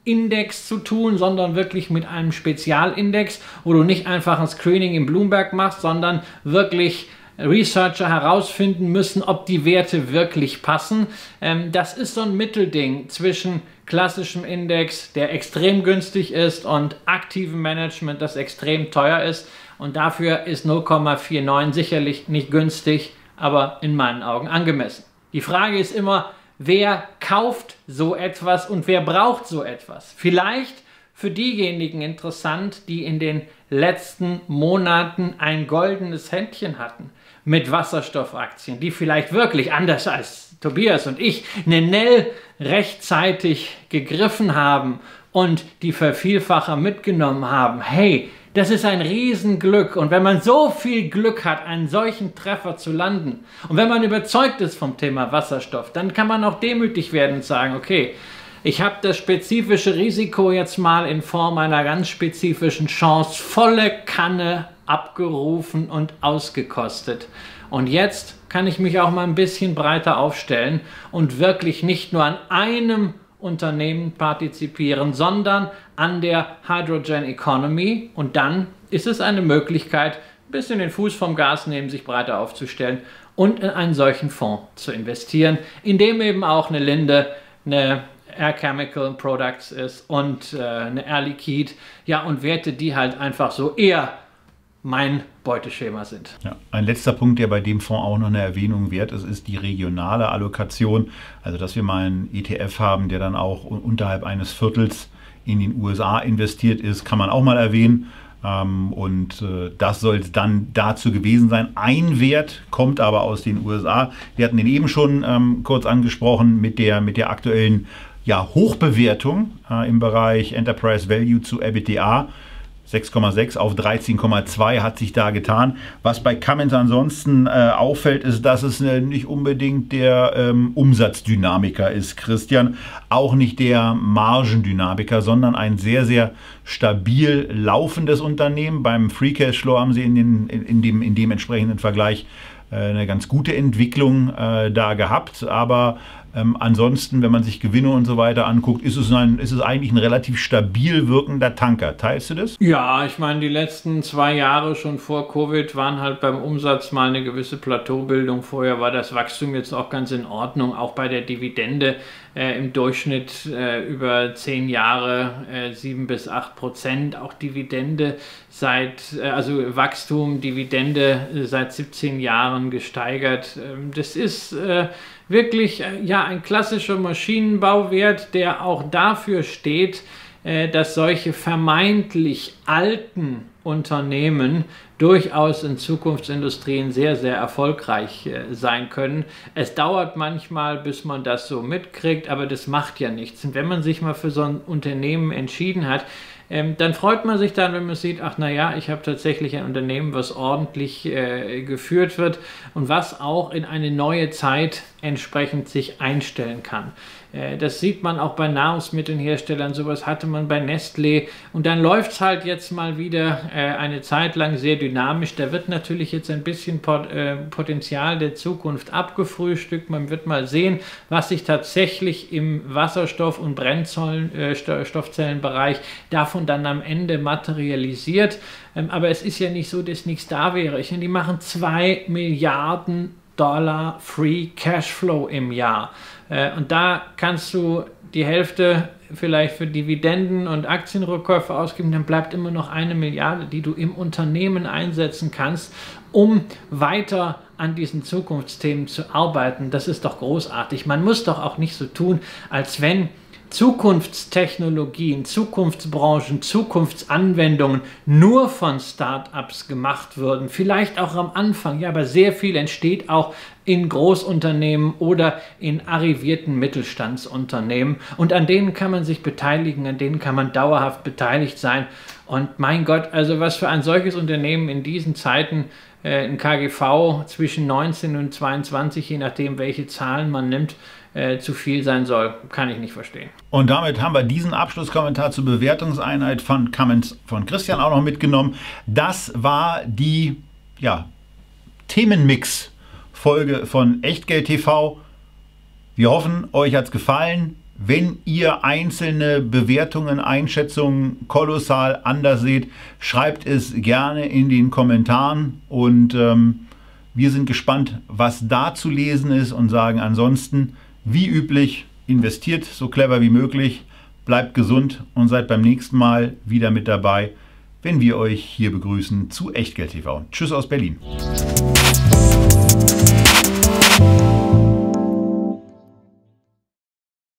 Index zu tun, sondern wirklich mit einem Spezialindex, wo du nicht einfach ein Screening im Bloomberg machst, sondern wirklich Researcher herausfinden müssen, ob die Werte wirklich passen. Ähm, das ist so ein Mittelding zwischen klassischem Index, der extrem günstig ist, und aktivem Management, das extrem teuer ist. Und dafür ist null Komma neunundvierzig sicherlich nicht günstig, aber in meinen Augen angemessen. Die Frage ist immer, wer kauft so etwas und wer braucht so etwas? Vielleicht für diejenigen interessant, die in den letzten Monaten ein goldenes Händchen hatten mit Wasserstoffaktien, die vielleicht wirklich, anders als Tobias und ich, eine Nell rechtzeitig gegriffen haben und die Vervielfacher mitgenommen haben. Hey, das ist ein Riesenglück, und wenn man so viel Glück hat, einen solchen Treffer zu landen, und wenn man überzeugt ist vom Thema Wasserstoff, dann kann man auch demütig werden und sagen, okay, ich habe das spezifische Risiko jetzt mal in Form einer ganz spezifischen Chance volle Kanne abgerufen und ausgekostet. Und jetzt kann ich mich auch mal ein bisschen breiter aufstellen und wirklich nicht nur an einem Unternehmen partizipieren, sondern an der Hydrogen Economy. Und dann ist es eine Möglichkeit, ein bisschen den Fuß vom Gas nehmen, sich breiter aufzustellen und in einen solchen Fonds zu investieren, in dem eben auch eine Linde, eine Air Chemical Products ist und äh, eine Air Liquide, ja, und Werte, die halt einfach so eher mein Beuteschema sind. Ja, ein letzter Punkt, der bei dem Fonds auch noch eine Erwähnung wert ist, ist die regionale Allokation. Also, dass wir mal einen E T F haben, der dann auch unterhalb eines Viertels in den U S A investiert ist, kann man auch mal erwähnen. Ähm, und äh, das soll dann dazu gewesen sein. Ein Wert kommt aber aus den U S A. Wir hatten den eben schon ähm, kurz angesprochen mit der, mit der aktuellen ja, Hochbewertung äh, im Bereich Enterprise Value zu EBITDA. sechs Komma sechs auf dreizehn Komma zwei hat sich da getan. Was bei Cummins ansonsten äh, auffällt, ist, dass es äh, nicht unbedingt der ähm, Umsatzdynamiker ist, Christian. Auch nicht der Margendynamiker, sondern ein sehr, sehr stabil laufendes Unternehmen. Beim Free Cashflow haben sie in, den, in, in, dem, in dem entsprechenden Vergleich äh, eine ganz gute Entwicklung äh, da gehabt. Aber Ähm, ansonsten, wenn man sich Gewinne und so weiter anguckt, ist es, ein, ist es eigentlich ein relativ stabil wirkender Tanker. Teilst du das? Ja, ich meine, die letzten zwei Jahre schon vor Covid waren halt beim Umsatz mal eine gewisse Plateaubildung. Vorher war das Wachstum jetzt auch ganz in Ordnung, auch bei der Dividende äh, im Durchschnitt äh, über zehn Jahre äh, sieben bis acht Prozent. Auch Dividende seit, äh, also Wachstum, Dividende äh, seit siebzehn Jahren gesteigert. Ähm, das ist äh, wirklich äh, ja, ein klassischer Maschinenbauwert, der auch dafür steht, äh, dass solche vermeintlich alten Unternehmen durchaus in Zukunftsindustrien sehr, sehr erfolgreich äh, sein können. Es dauert manchmal, bis man das so mitkriegt, aber das macht ja nichts. Und wenn man sich mal für so ein Unternehmen entschieden hat, ähm, dann freut man sich dann, wenn man sieht, ach naja, ich habe tatsächlich ein Unternehmen, was ordentlich äh, geführt wird und was auch in eine neue Zeit entsprechend sich einstellen kann. Äh, das sieht man auch bei Nahrungsmittelherstellern, sowas hatte man bei Nestlé, und dann läuft es halt jetzt mal wieder äh, eine Zeit lang sehr dynamisch. Da wird natürlich jetzt ein bisschen Pot, äh, Potenzial der Zukunft abgefrühstückt. Man wird mal sehen, was sich tatsächlich im Wasserstoff- und Brennstoffzellenbereich davon dann am Ende materialisiert. Ähm, aber es ist ja nicht so, dass nichts da wäre. Ich meine, die machen zwei Milliarden Dollar Free Cashflow im Jahr. Äh, und da kannst du die Hälfte vielleicht für Dividenden und Aktienrückkäufe ausgeben, dann bleibt immer noch eine Milliarde, die du im Unternehmen einsetzen kannst, um weiter an diesen Zukunftsthemen zu arbeiten. Das ist doch großartig. Man muss doch auch nicht so tun, als wenn Zukunftstechnologien, Zukunftsbranchen, Zukunftsanwendungen nur von Start-ups gemacht würden. Vielleicht auch am Anfang, ja, aber sehr viel entsteht auch in Großunternehmen oder in arrivierten Mittelstandsunternehmen. Und an denen kann man sich beteiligen, an denen kann man dauerhaft beteiligt sein. Und mein Gott, also was für ein solches Unternehmen in diesen Zeiten äh, in K G V zwischen neunzehn und zweiundzwanzig, je nachdem welche Zahlen man nimmt, Äh, zu viel sein soll, kann ich nicht verstehen. Und damit haben wir diesen Abschlusskommentar zur Bewertungseinheit von Cummins von Christian auch noch mitgenommen. Das war die ja, Themenmix-Folge von Echtgeld T V. Wir hoffen, euch hat es gefallen. Wenn ihr einzelne Bewertungen, Einschätzungen kolossal anders seht, schreibt es gerne in den Kommentaren und ähm, wir sind gespannt, was da zu lesen ist und sagen ansonsten, wie üblich, investiert so clever wie möglich, bleibt gesund und seid beim nächsten Mal wieder mit dabei, wenn wir euch hier begrüßen zu Echtgeld T V. Tschüss aus Berlin.